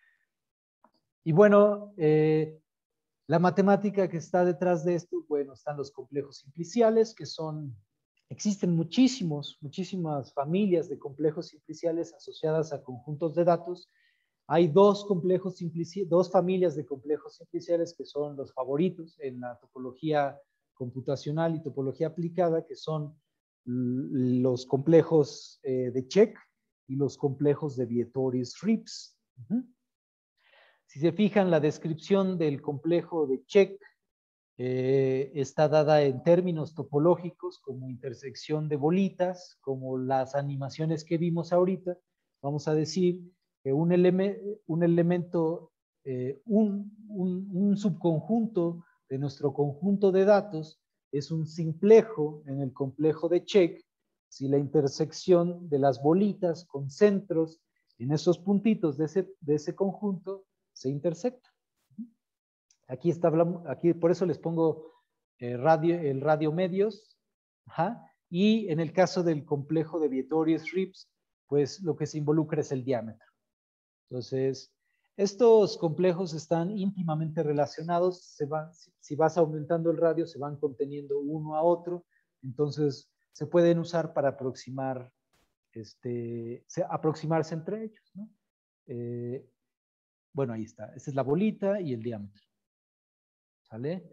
Speaker 2: Y bueno, eh, la matemática que está detrás de esto, bueno, están los complejos simpliciales, que son, existen muchísimos, muchísimas familias de complejos simpliciales asociadas a conjuntos de datos. Hay dos complejos simpliciales, dos familias de complejos simpliciales que son los favoritos en la topología computacional y topología aplicada, que son los complejos eh, de Čech y los complejos de Vietoris-Rips. Uh-huh. Si se fijan, la descripción del complejo de Čech eh, está dada en términos topológicos como intersección de bolitas, como las animaciones que vimos ahorita. Vamos a decir que un, eleme un elemento, eh, un, un, un subconjunto de nuestro conjunto de datos es un simplejo en el complejo de Čech si la intersección de las bolitas con centros en esos puntitos de ese, de ese conjunto se intersecta. Aquí está, aquí por eso les pongo eh, radio, el radio medios. Ajá. Y en el caso del complejo de Vietoris-Rips, pues lo que se involucra es el diámetro. Entonces, estos complejos están íntimamente relacionados. Se van, si, si vas aumentando el radio, se van conteniendo uno a otro. Entonces, se pueden usar para aproximar, este, se, aproximarse entre ellos, ¿no? Eh, bueno, ahí está. Esta es la bolita y el diámetro. ¿Sale?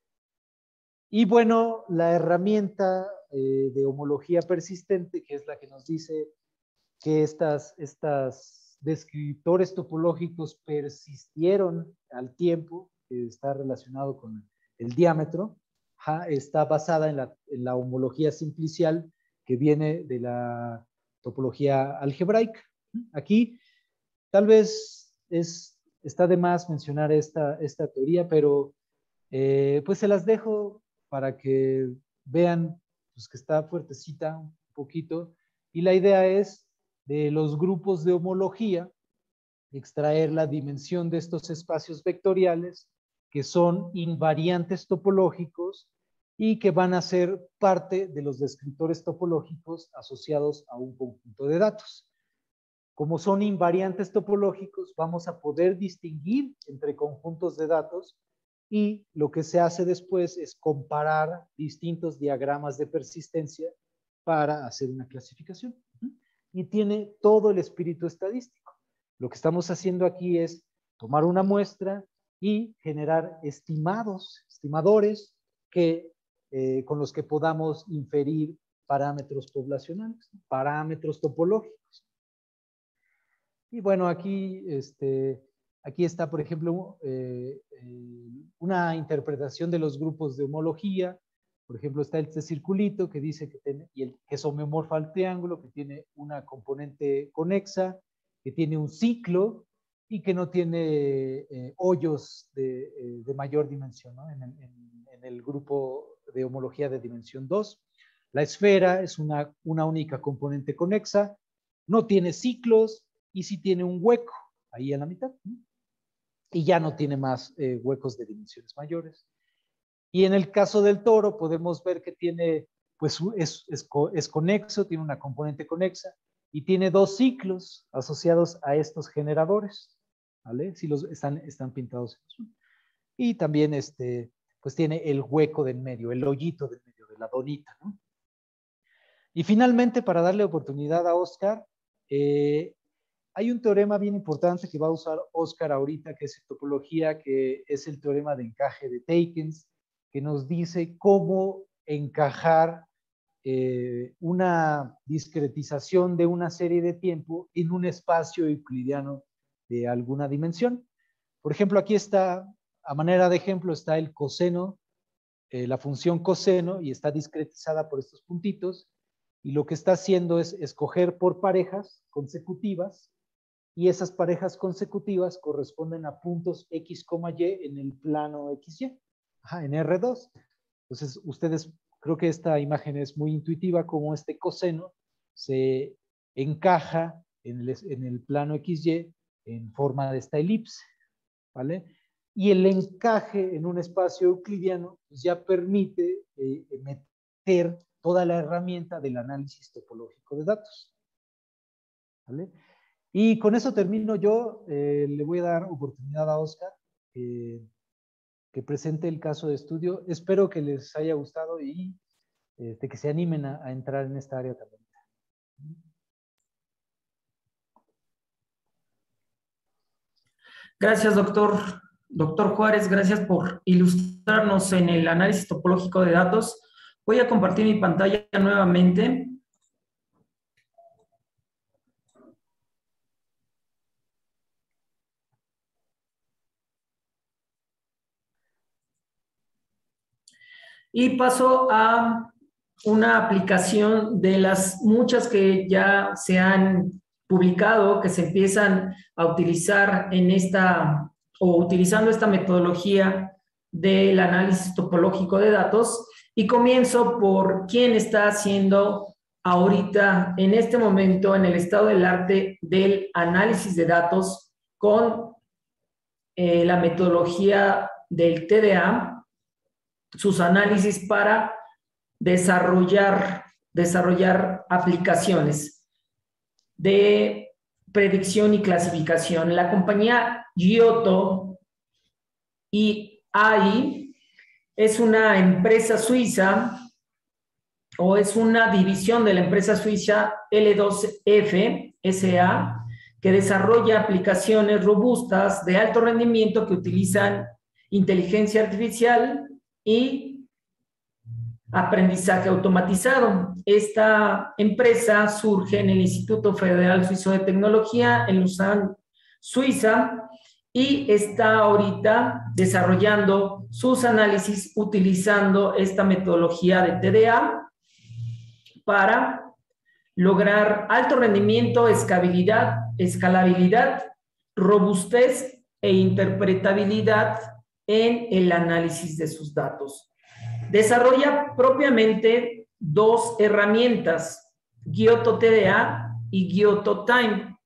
Speaker 2: Y bueno, la herramienta eh, de homología persistente, que es la que nos dice que estas, estas descriptores topológicos persistieron al tiempo, que está relacionado con el diámetro, ja, está basada en la, en la homología simplicial que viene de la topología algebraica. Aquí tal vez es, está de más mencionar esta, esta teoría, pero eh, pues se las dejo para que vean pues, que está fuertecita un poquito. Y la idea es de los grupos de homología extraer la dimensión de estos espacios vectoriales que son invariantes topológicos y que van a ser parte de los descriptores topológicos asociados a un conjunto de datos. Como son invariantes topológicos, vamos a poder distinguir entre conjuntos de datos, y lo que se hace después es comparar distintos diagramas de persistencia para hacer una clasificación. Y tiene todo el espíritu estadístico. Lo que estamos haciendo aquí es tomar una muestra y generar estimados, estimadores que, eh, con los que podamos inferir parámetros poblacionales, parámetros topológicos. Y bueno, aquí, este, aquí está, por ejemplo, eh, eh, una interpretación de los grupos de homología. Por ejemplo, está este circulito que dice que, tiene, y el, que es homeomorfo al triángulo, que tiene una componente conexa, que tiene un ciclo y que no tiene eh, hoyos de, eh, de mayor dimensión, ¿no? en, el, en, en el grupo de homología de dimensión dos. La esfera es una, una única componente conexa, no tiene ciclos y sí tiene un hueco ahí en la mitad, ¿no? Y ya no tiene más eh, huecos de dimensiones mayores. Y en el caso del toro podemos ver que tiene, pues es, es, es conexo, tiene una componente conexa y tiene dos ciclos asociados a estos generadores, ¿vale? Si los están, están pintados en azul. Y también este, pues tiene el hueco del medio, el hoyito del medio, de la donita, ¿no? Y finalmente, para darle oportunidad a Oscar, eh, hay un teorema bien importante que va a usar Oscar ahorita, que es en topología, que es el teorema de encaje de Teikens, que nos dice cómo encajar eh, una discretización de una serie de tiempo en un espacio euclidiano de alguna dimensión. Por ejemplo, aquí está, a manera de ejemplo, está el coseno, eh, la función coseno, y está discretizada por estos puntitos, y lo que está haciendo es escoger por parejas consecutivas, y esas parejas consecutivas corresponden a puntos X, Y en el plano X Y, ajá, en R dos. Entonces, ustedes, creo que esta imagen es muy intuitiva, como este coseno se encaja en el, en el plano X Y en forma de esta elipse, ¿vale? Y el encaje en un espacio euclidiano pues ya permite eh, meter toda la herramienta del análisis topológico de datos, ¿vale? Y con eso termino yo. Eh, le voy a dar oportunidad a Oscar eh, que presente el caso de estudio. Espero que les haya gustado y este, que se animen a, a entrar en esta área también.
Speaker 1: Gracias, doctor. Doctor Juárez, gracias por ilustrarnos en el análisis topológico de datos. Voy a compartir mi pantalla nuevamente. Y paso a una aplicación de las muchas que ya se han publicado, que se empiezan a utilizar en esta, o utilizando esta metodología del análisis topológico de datos. Y comienzo por quién está haciendo ahorita, en este momento, en el estado del arte del análisis de datos con eh, la metodología del T D A, sus análisis para desarrollar, desarrollar aplicaciones de predicción y clasificación. La compañía Giotto y A I es una empresa suiza, o es una división de la empresa suiza L dos F S A, que desarrolla aplicaciones robustas de alto rendimiento que utilizan inteligencia artificial y aprendizaje automatizado. Esta empresa surge en el Instituto Federal Suizo de Tecnología en Lausanne, Suiza, y está ahorita desarrollando sus análisis utilizando esta metodología de T D A para lograr alto rendimiento, escalabilidad, escalabilidad, robustez e interpretabilidad en el análisis de sus datos. Desarrolla propiamente dos herramientas, Giotto T D A y Giotto Time.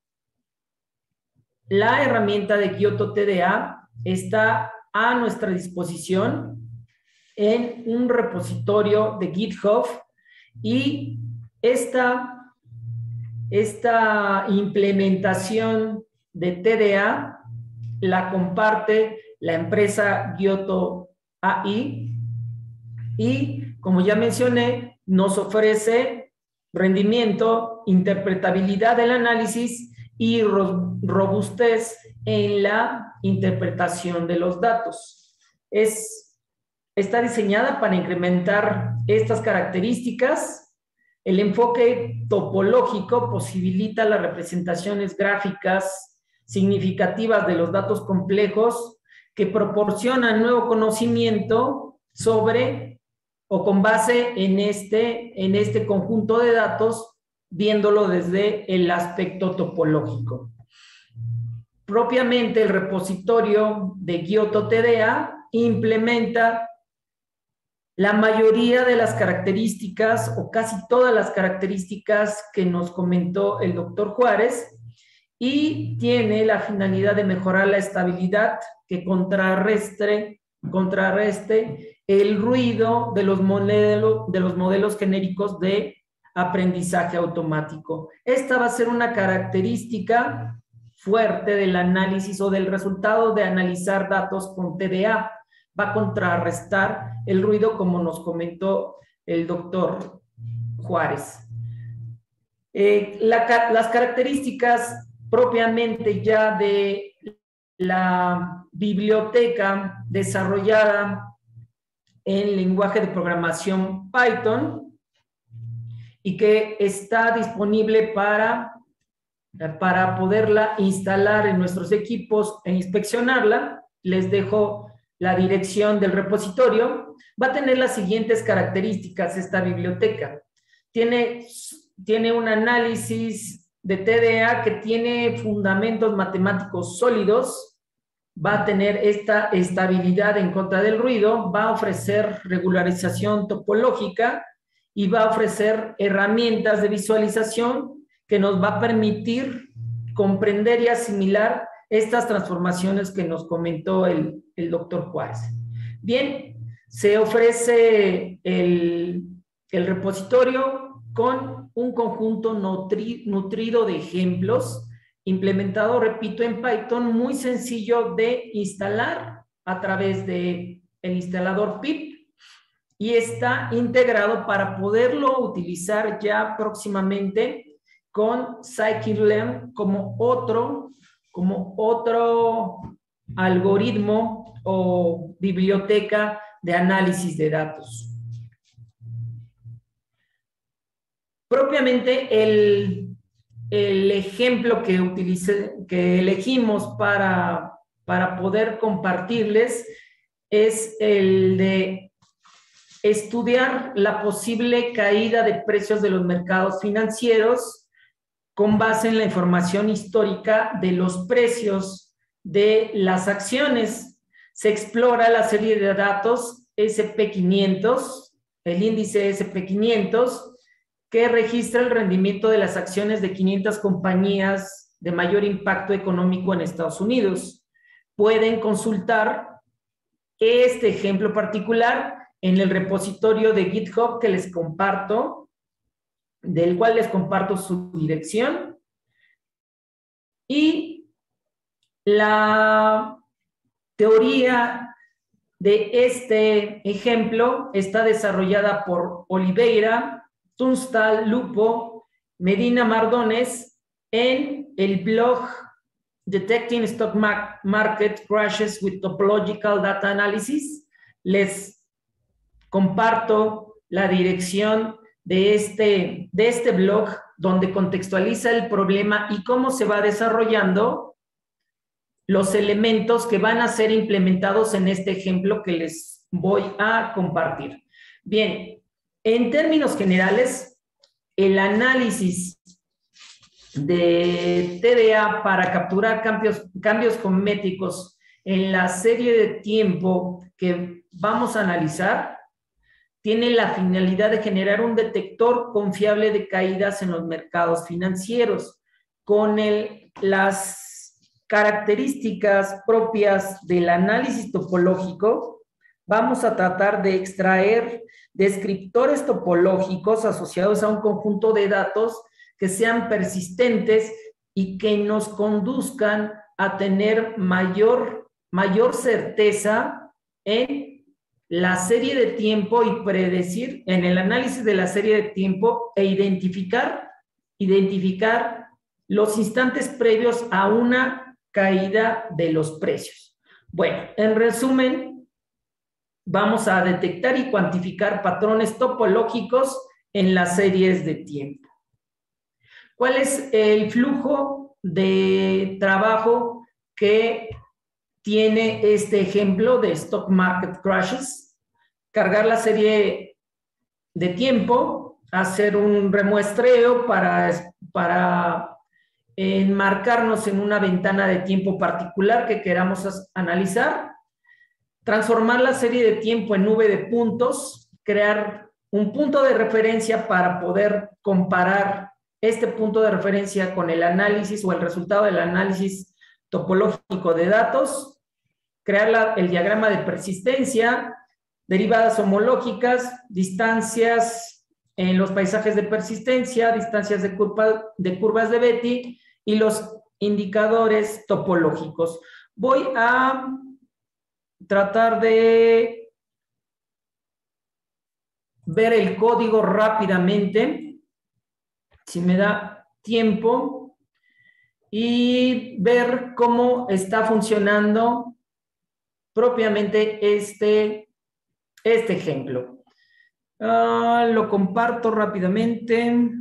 Speaker 1: La herramienta de Giotto T D A está a nuestra disposición en un repositorio de GitHub, y esta, esta implementación de T D A la comparte la empresa Giotto A I, y como ya mencioné, nos ofrece rendimiento, interpretabilidad del análisis y robustez en la interpretación de los datos. Es, está diseñada para incrementar estas características. El enfoque topológico posibilita las representaciones gráficas significativas de los datos complejos que proporcionan nuevo conocimiento sobre o con base en este, en este conjunto de datos, viéndolo desde el aspecto topológico. Propiamente el repositorio de Giotto T D A implementa la mayoría de las características o casi todas las características que nos comentó el doctor Juárez, y tiene la finalidad de mejorar la estabilidad que contrarreste, contrarreste el ruido de los, modelos, de los modelos genéricos de aprendizaje automático. Esta va a ser una característica fuerte del análisis o del resultado de analizar datos con T D A. Va a contrarrestar el ruido, como nos comentó el doctor Juárez. Eh, la, las características propiamente ya de la biblioteca desarrollada en lenguaje de programación Python y que está disponible para, para poderla instalar en nuestros equipos e inspeccionarla. Les dejo la dirección del repositorio. Va a tener las siguientes características esta biblioteca. Tiene, tiene un análisis de T D A que tiene fundamentos matemáticos sólidos, va a tener esta estabilidad en contra del ruido, va a ofrecer regularización topológica y va a ofrecer herramientas de visualización que nos va a permitir comprender y asimilar estas transformaciones que nos comentó el, el doctor Juárez. Bien, se ofrece el, el repositorio con un conjunto nutri, nutrido de ejemplos, implementado, repito, en Python, muy sencillo de instalar a través del instalador pip, y está integrado para poderlo utilizar ya próximamente con scikit-learn como otro, como otro algoritmo o biblioteca de análisis de datos. Propiamente el, el ejemplo que, utilicé, que elegimos para, para poder compartirles es el de estudiar la posible caída de precios de los mercados financieros con base en la información histórica de los precios de las acciones. Se explora la serie de datos ese pe quinientos, el índice ese pe quinientos, que registra el rendimiento de las acciones de quinientas compañías de mayor impacto económico en Estados Unidos. Pueden consultar este ejemplo particular en el repositorio de GitHub que les comparto, del cual les comparto su dirección. Y la teoría de este ejemplo está desarrollada por Oliveira, Tunstall, Lupo, Medina Mardones en el blog Detecting Stock Market Crashes with Topological Data Analysis. Les comparto la dirección de este, de este blog donde contextualiza el problema y cómo se va desarrollando los elementos que van a ser implementados en este ejemplo que les voy a compartir. Bien, en términos generales, el análisis de T D A para capturar cambios, cambios cosméticos en la serie de tiempo que vamos a analizar tiene la finalidad de generar un detector confiable de caídas en los mercados financieros con el, las características propias del análisis topológico. Vamos a tratar de extraer descriptores topológicos asociados a un conjunto de datos que sean persistentes y que nos conduzcan a tener mayor, mayor certeza en la serie de tiempo y predecir en el análisis de la serie de tiempo e identificar, identificar los instantes previos a una caída de los precios. Bueno, en resumen, vamos a detectar y cuantificar patrones topológicos en las series de tiempo. ¿Cuál es el flujo de trabajo que tiene este ejemplo de Stock Market Crashes? Cargar la serie de tiempo, hacer un remuestreo para, para enmarcarnos en una ventana de tiempo particular que queramos analizar, transformar la serie de tiempo en nube de puntos, crear un punto de referencia para poder comparar este punto de referencia con el análisis o el resultado del análisis topológico de datos, crear la, el diagrama de persistencia, derivadas homológicas, distancias en los paisajes de persistencia, distancias de, curva, de curvas de Betti y los indicadores topológicos. Voy a tratar de ver el código rápidamente, si me da tiempo. y ver cómo está funcionando propiamente este, este ejemplo. Uh, lo comparto rápidamente.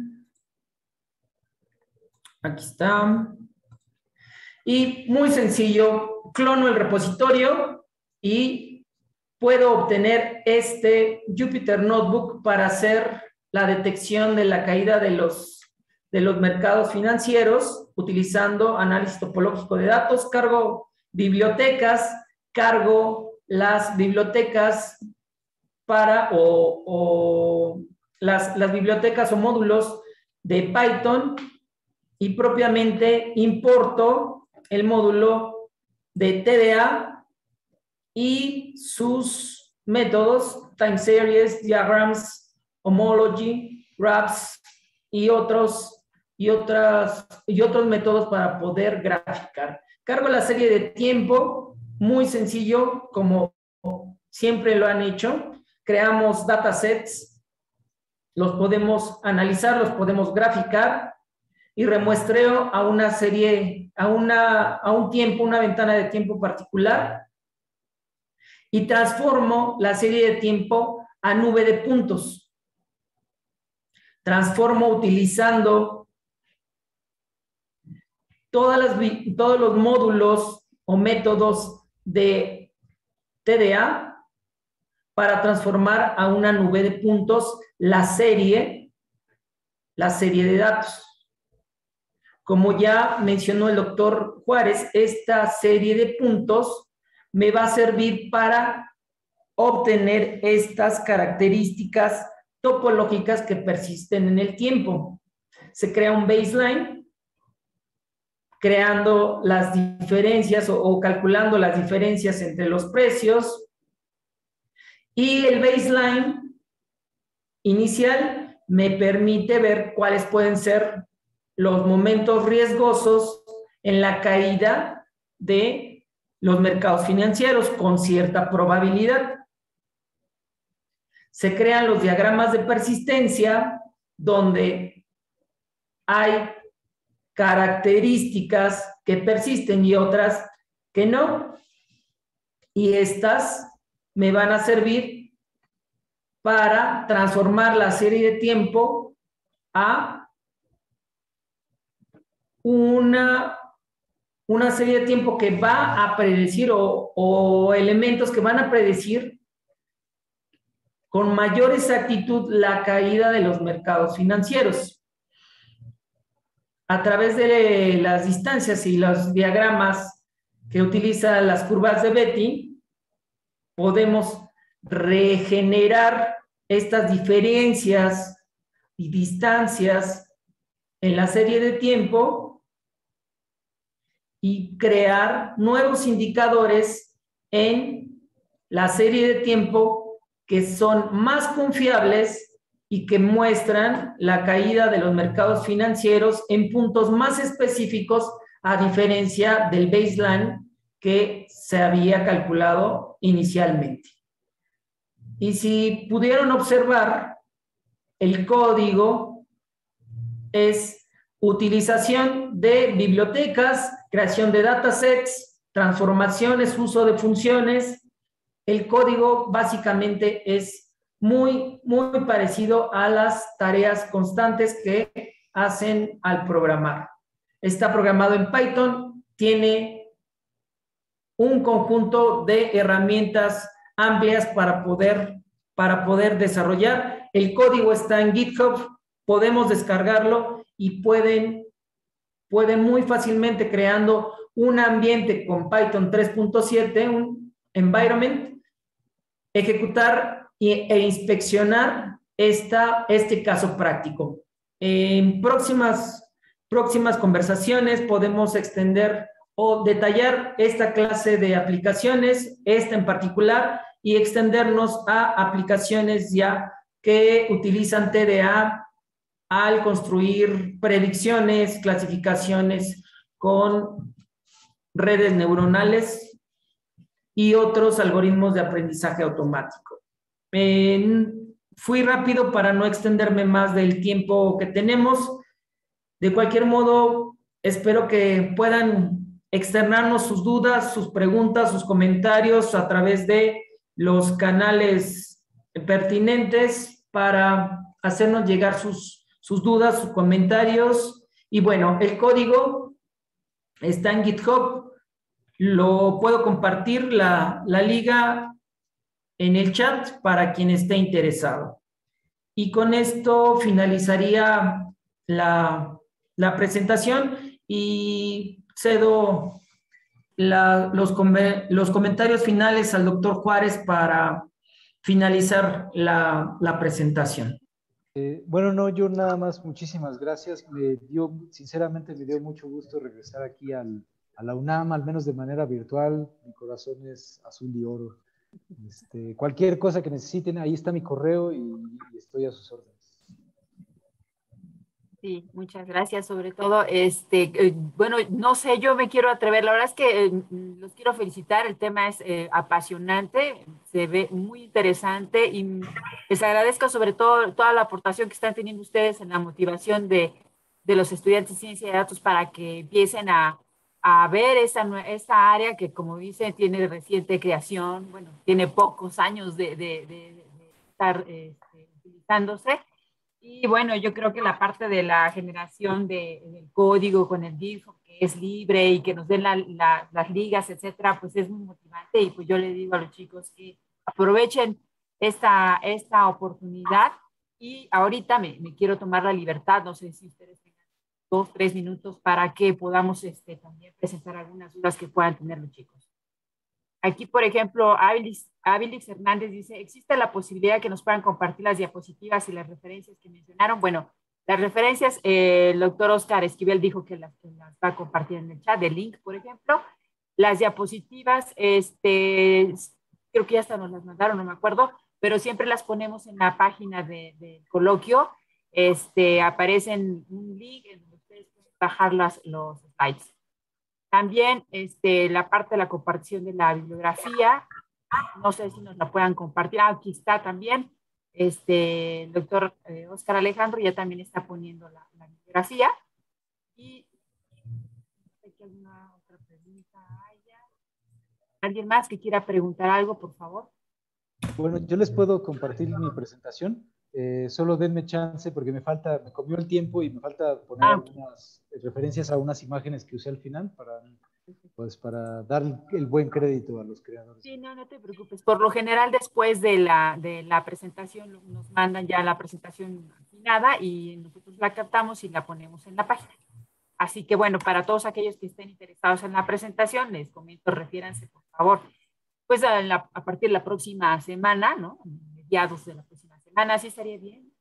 Speaker 1: Aquí está. Y muy sencillo, clono el repositorio y puedo obtener este Jupyter Notebook para hacer la detección de la caída de los, de los mercados financieros utilizando análisis topológico de datos. Cargo bibliotecas, cargo las bibliotecas para o, o las, las bibliotecas o módulos de Python y propiamente importo el módulo de T D A y sus métodos, time series, diagrams, homology, graphs y otros, y, otras, y otros métodos para poder graficar. Cargo la serie de tiempo, muy sencillo, como siempre lo han hecho. Creamos datasets, los podemos analizar, los podemos graficar y remuestreo a una serie, a, una, a un tiempo, una ventana de tiempo particular y transformo la serie de tiempo a nube de puntos. Transformo utilizando todas las, todos los módulos o métodos de T D A para transformar a una nube de puntos la serie, la serie de datos. Como ya mencionó el doctor Juárez, esta serie de puntos me va a servir para obtener estas características topológicas que persisten en el tiempo. Se crea un baseline, creando las diferencias o, o calculando las diferencias entre los precios, y el baseline inicial me permite ver cuáles pueden ser los momentos riesgosos en la caída de los mercados financieros con cierta probabilidad. Se crean los diagramas de persistencia donde hay características que persisten y otras que no. Y estas me van a servir para transformar la serie de tiempo a una, una serie de tiempo que va a predecir o, o elementos que van a predecir con mayor exactitud la caída de los mercados financieros. A través de las distancias y los diagramas que utilizan las curvas de Betti, podemos regenerar estas diferencias y distancias en la serie de tiempo y crear nuevos indicadores en la serie de tiempo que son más confiables y que muestran la caída de los mercados financieros en puntos más específicos, a diferencia del baseline que se había calculado inicialmente. Y si pudieron observar, el código es utilización de bibliotecas, creación de datasets, transformaciones, uso de funciones. El código básicamente es muy, muy parecido a las tareas constantes que hacen al programar. Está programado en Python, tiene un conjunto de herramientas amplias para poder, para poder desarrollar. El código está en GitHub, podemos descargarlo y pueden, pueden muy fácilmente, creando un ambiente con Python tres punto siete, un environment, ejecutar e inspeccionar esta, este caso práctico. En próximas, próximas conversaciones podemos extender o detallar esta clase de aplicaciones, esta en particular, y extendernos a aplicaciones ya que utilizan T D A al construir predicciones, clasificaciones con redes neuronales y otros algoritmos de aprendizaje automático. Eh, fui rápido para no extenderme más del tiempo que tenemos. De cualquier modo, espero que puedan externarnos sus dudas, sus preguntas, sus comentarios a través de los canales pertinentes para hacernos llegar sus, sus dudas, sus comentarios. Y bueno, el código está en GitHub, lo puedo compartir la, la liga en el chat para quien esté interesado. Y con esto finalizaría la, la presentación y cedo la, los, los comentarios finales al doctor Juárez para finalizar la, la presentación.
Speaker 2: Eh, bueno, no, yo nada más, muchísimas gracias. Me dio, sinceramente, me dio mucho gusto regresar aquí al, a la UNAM, al menos de manera virtual. Mi corazón es azul y oro. Este, cualquier cosa que necesiten, ahí está mi correo y, y estoy a sus órdenes.
Speaker 3: Sí, muchas gracias. Sobre todo, este, eh, bueno, no sé, yo me quiero atrever. La verdad es que eh, los quiero felicitar. El tema es eh, apasionante, se ve muy interesante y les agradezco sobre todo toda la aportación que están teniendo ustedes en la motivación de, de los estudiantes de ciencia de datos para que empiecen a, a ver esa, esa área que, como dice, tiene reciente creación, bueno, tiene pocos años de, de, de, de estar este, utilizándose. Y bueno, yo creo que la parte de la generación de, del código con el GIF, que es libre y que nos den la, la, las ligas, etcétera, pues es muy motivante. Y pues yo le digo a los chicos que aprovechen esta, esta oportunidad. Y ahorita me, me quiero tomar la libertad, no sé si ustedes tengan dos, tres minutos para que podamos este, también presentar algunas dudas que puedan tener los chicos. Aquí, por ejemplo, Abilis, Abilis Hernández dice, ¿existe la posibilidad de que nos puedan compartir las diapositivas y las referencias que mencionaron? Bueno, las referencias, eh, el doctor Oscar Esquivel dijo que las, que las va a compartir en el chat, el link, por ejemplo. Las diapositivas, este, creo que ya hasta nos las mandaron, no me acuerdo, pero siempre las ponemos en la página del de coloquio. Este, aparecen un link en donde ustedes pueden bajar las, los slides. También este, la parte de la compartición de la bibliografía, no sé si nos la puedan compartir. Ah, aquí está también. Este, el doctor eh, Oscar Alejandro ya también está poniendo la, la bibliografía. Y ¿hay alguna otra pregunta? ¿Alguien más que quiera preguntar algo, por favor?
Speaker 2: Bueno, yo les puedo compartir mi presentación. Eh, solo denme chance porque me falta, me comió el tiempo y me falta poner ah, algunas referencias a unas imágenes que usé al final para, pues, para dar el buen crédito a los creadores.
Speaker 3: Sí, no, no te preocupes. Por lo general, después de la, de la presentación, nos mandan ya la presentación afinada y nosotros la captamos y la ponemos en la página. Así que, bueno, para todos aquellos que estén interesados en la presentación, les comento, refiéranse, por favor, pues a, la, a partir de la próxima semana, ¿no? Mediados de la próxima semana, ¿así estaría bien?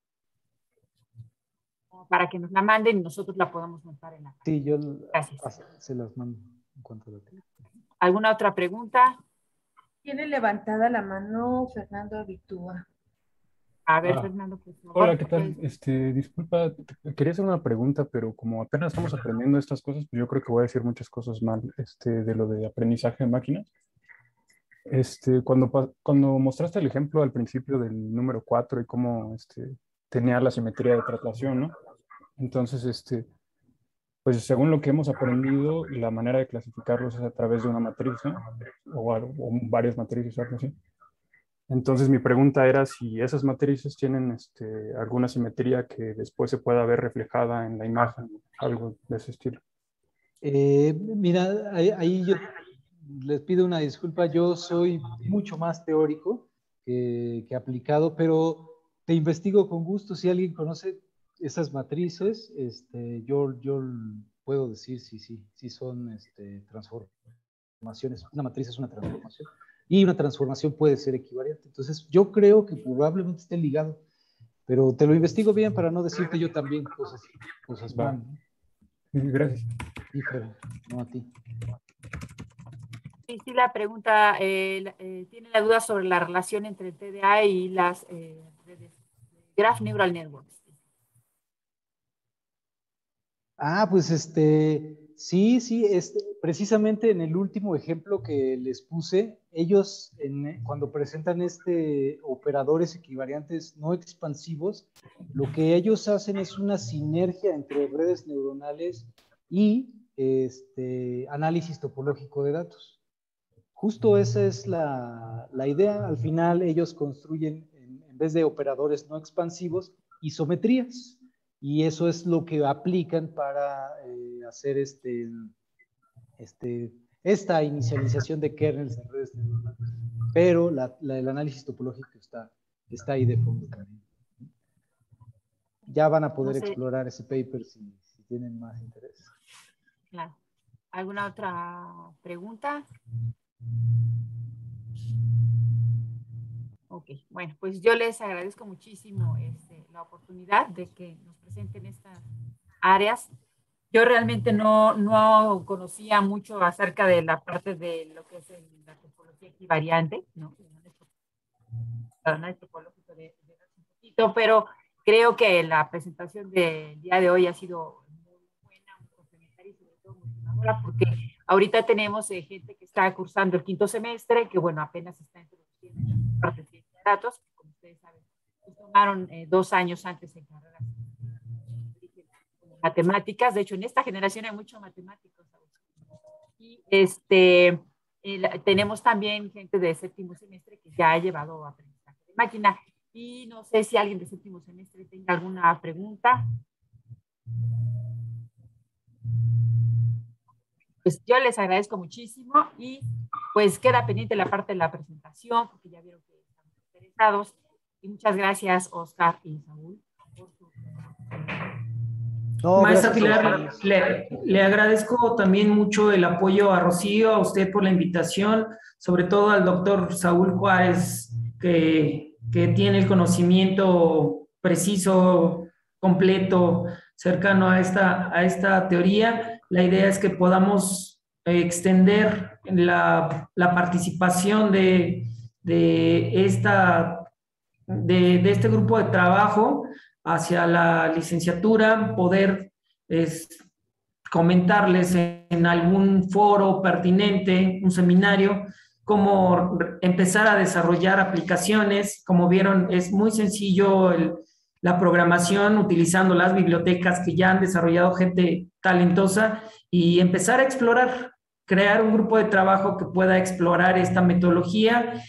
Speaker 3: Para que nos la manden y nosotros la podamos montar en la página.
Speaker 2: Sí, yo Gracias. se las mando en cuanto lo tenga.
Speaker 3: ¿Alguna otra pregunta?
Speaker 4: Tiene levantada la mano Fernando Abitúa.
Speaker 3: A ver,
Speaker 5: ah,
Speaker 3: Fernando, por favor.
Speaker 5: Hola, ¿qué tal? Este, disculpa, quería hacer una pregunta, pero como apenas estamos aprendiendo estas cosas, pues yo creo que voy a decir muchas cosas mal este, de lo de aprendizaje de máquinas. Este, cuando, cuando mostraste el ejemplo al principio del número cuatro y cómo este, tenía la simetría de traslación, ¿no? Entonces, este, pues según lo que hemos aprendido, la manera de clasificarlos es a través de una matriz, ¿no? O, o varias matrices o algo así. Entonces mi pregunta era si esas matrices tienen este, alguna simetría que después se pueda ver reflejada en la imagen, algo de ese estilo.
Speaker 2: Eh, mira, ahí, ahí yo les pido una disculpa, yo soy mucho más teórico que, que aplicado, pero te investigo con gusto. Si alguien conoce esas matrices, este, yo, yo puedo decir si sí, sí, sí son este, transformaciones. Una matriz es una transformación. Y una transformación puede ser equivalente. Entonces, yo creo que probablemente esté ligado, pero te lo investigo bien para no decirte yo también cosas, cosas mal.
Speaker 5: Gracias.
Speaker 2: Sí, pero no a ti.
Speaker 3: Sí, sí, la pregunta, eh, eh, tiene la duda sobre la relación entre el T D A y las eh, redes, Graph Neural Networks.
Speaker 2: Ah, pues este, sí, sí, este, precisamente en el último ejemplo que les puse, ellos en, cuando presentan este operadores equivariantes no expansivos, lo que ellos hacen es una sinergia entre redes neuronales y este, análisis topológico de datos. Justo esa es la, la idea. Al final ellos construyen, en, en vez de operadores no expansivos, isometrías. Y eso es lo que aplican para eh, hacer este, este, esta inicialización de kernels en redes neuronales. Pero la, la, el análisis topológico está, está ahí de fondo también. Ya van a poder no sé. explorar ese paper si, si tienen más interés.
Speaker 3: Claro. ¿Alguna otra pregunta? Ok, bueno, pues yo les agradezco muchísimo este, la oportunidad de que nos presenten estas áreas. Yo realmente no, no conocía mucho acerca de la parte de lo que es el, la topología equivariante, ¿no? El análisis topológico de, de un poquito, pero creo que la presentación del día de hoy ha sido muy buena, muy complementaria y sobre todo motivadora, porque ahorita tenemos eh, gente que está cursando el quinto semestre, que bueno, apenas está introduciendo la parte de ciencia de datos, que como ustedes saben, pues tomaron eh, dos años antes en carreras matemáticas. De hecho, en esta generación hay muchos matemáticos. Y este, eh, tenemos también gente de séptimo semestre que ya ha llevado aprendizaje de máquina. Y no sé si alguien de séptimo semestre tenga alguna pregunta. Pues yo les agradezco muchísimo y pues queda pendiente la parte de la presentación porque ya vieron que estamos interesados. Y muchas gracias, Oscar y Saúl, por su...
Speaker 1: No, Maestra Pilar, le, le agradezco también mucho el apoyo a Rocío, a usted por la invitación, sobre todo al doctor Saúl Juárez, que, que tiene el conocimiento preciso, completo, cercano a esta, a esta teoría. La idea es que podamos extender la, la participación de, de, esta, de, de este grupo de trabajo hacia la licenciatura, poder es, comentarles en, en algún foro pertinente, un seminario, cómo empezar a desarrollar aplicaciones. Como vieron, es muy sencillo el, la programación utilizando las bibliotecas que ya han desarrollado gente talentosa y empezar a explorar, crear un grupo de trabajo que pueda explorar esta metodología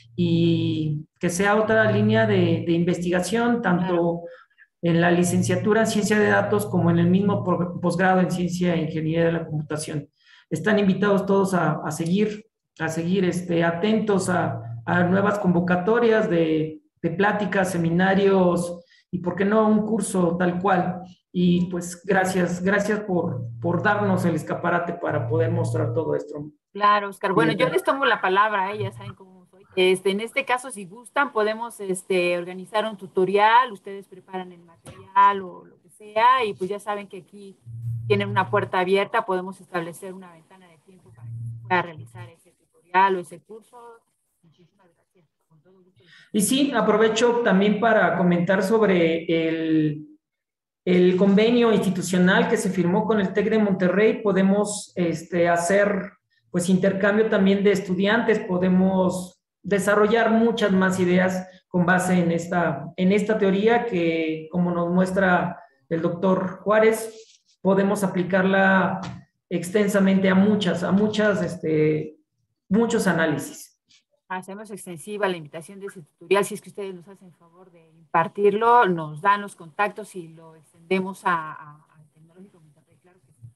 Speaker 1: y que sea otra línea de, de investigación, tanto en la licenciatura en ciencia de datos como en el mismo posgrado en ciencia e ingeniería de la computación. Están invitados todos a, a seguir, a seguir este, atentos a, a nuevas convocatorias de, de pláticas, seminarios y, por qué no, un curso tal cual. Y pues gracias, gracias por, por darnos el escaparate para poder mostrar todo esto.
Speaker 3: Claro, Oscar. Bueno, yo les tomo la palabra, ¿eh? Ya saben cómo soy. Este, en este caso, si gustan, podemos este, organizar un tutorial, ustedes preparan el material o lo que sea, y pues ya saben que aquí tienen una puerta abierta, podemos establecer una ventana de tiempo para que pueda realizar ese tutorial o ese curso. Muchísimas gracias. Con todo gusto.
Speaker 1: Y sí, aprovecho también para comentar sobre el, el convenio institucional que se firmó con el TEC de Monterrey. Podemos este, hacer pues intercambio también de estudiantes, podemos desarrollar muchas más ideas con base en esta, en esta teoría que, como nos muestra el doctor Juárez, podemos aplicarla extensamente a muchas, a muchas, este, muchos análisis.
Speaker 3: Hacemos extensiva la invitación de ese tutorial. Si es que ustedes nos hacen favor de impartirlo, nos dan los contactos y lo extendemos a, a, al Tecnológico Monterrey. Claro que sí.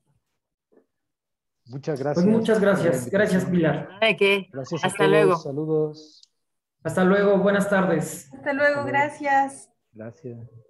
Speaker 2: Muchas gracias.
Speaker 1: Pues muchas gracias. Gracias, Pilar.
Speaker 3: ¿De qué?
Speaker 2: Gracias.
Speaker 3: Hasta
Speaker 2: a todos.
Speaker 3: luego.
Speaker 2: Saludos.
Speaker 1: Hasta luego. Buenas tardes.
Speaker 4: Hasta luego. Gracias.
Speaker 2: Gracias.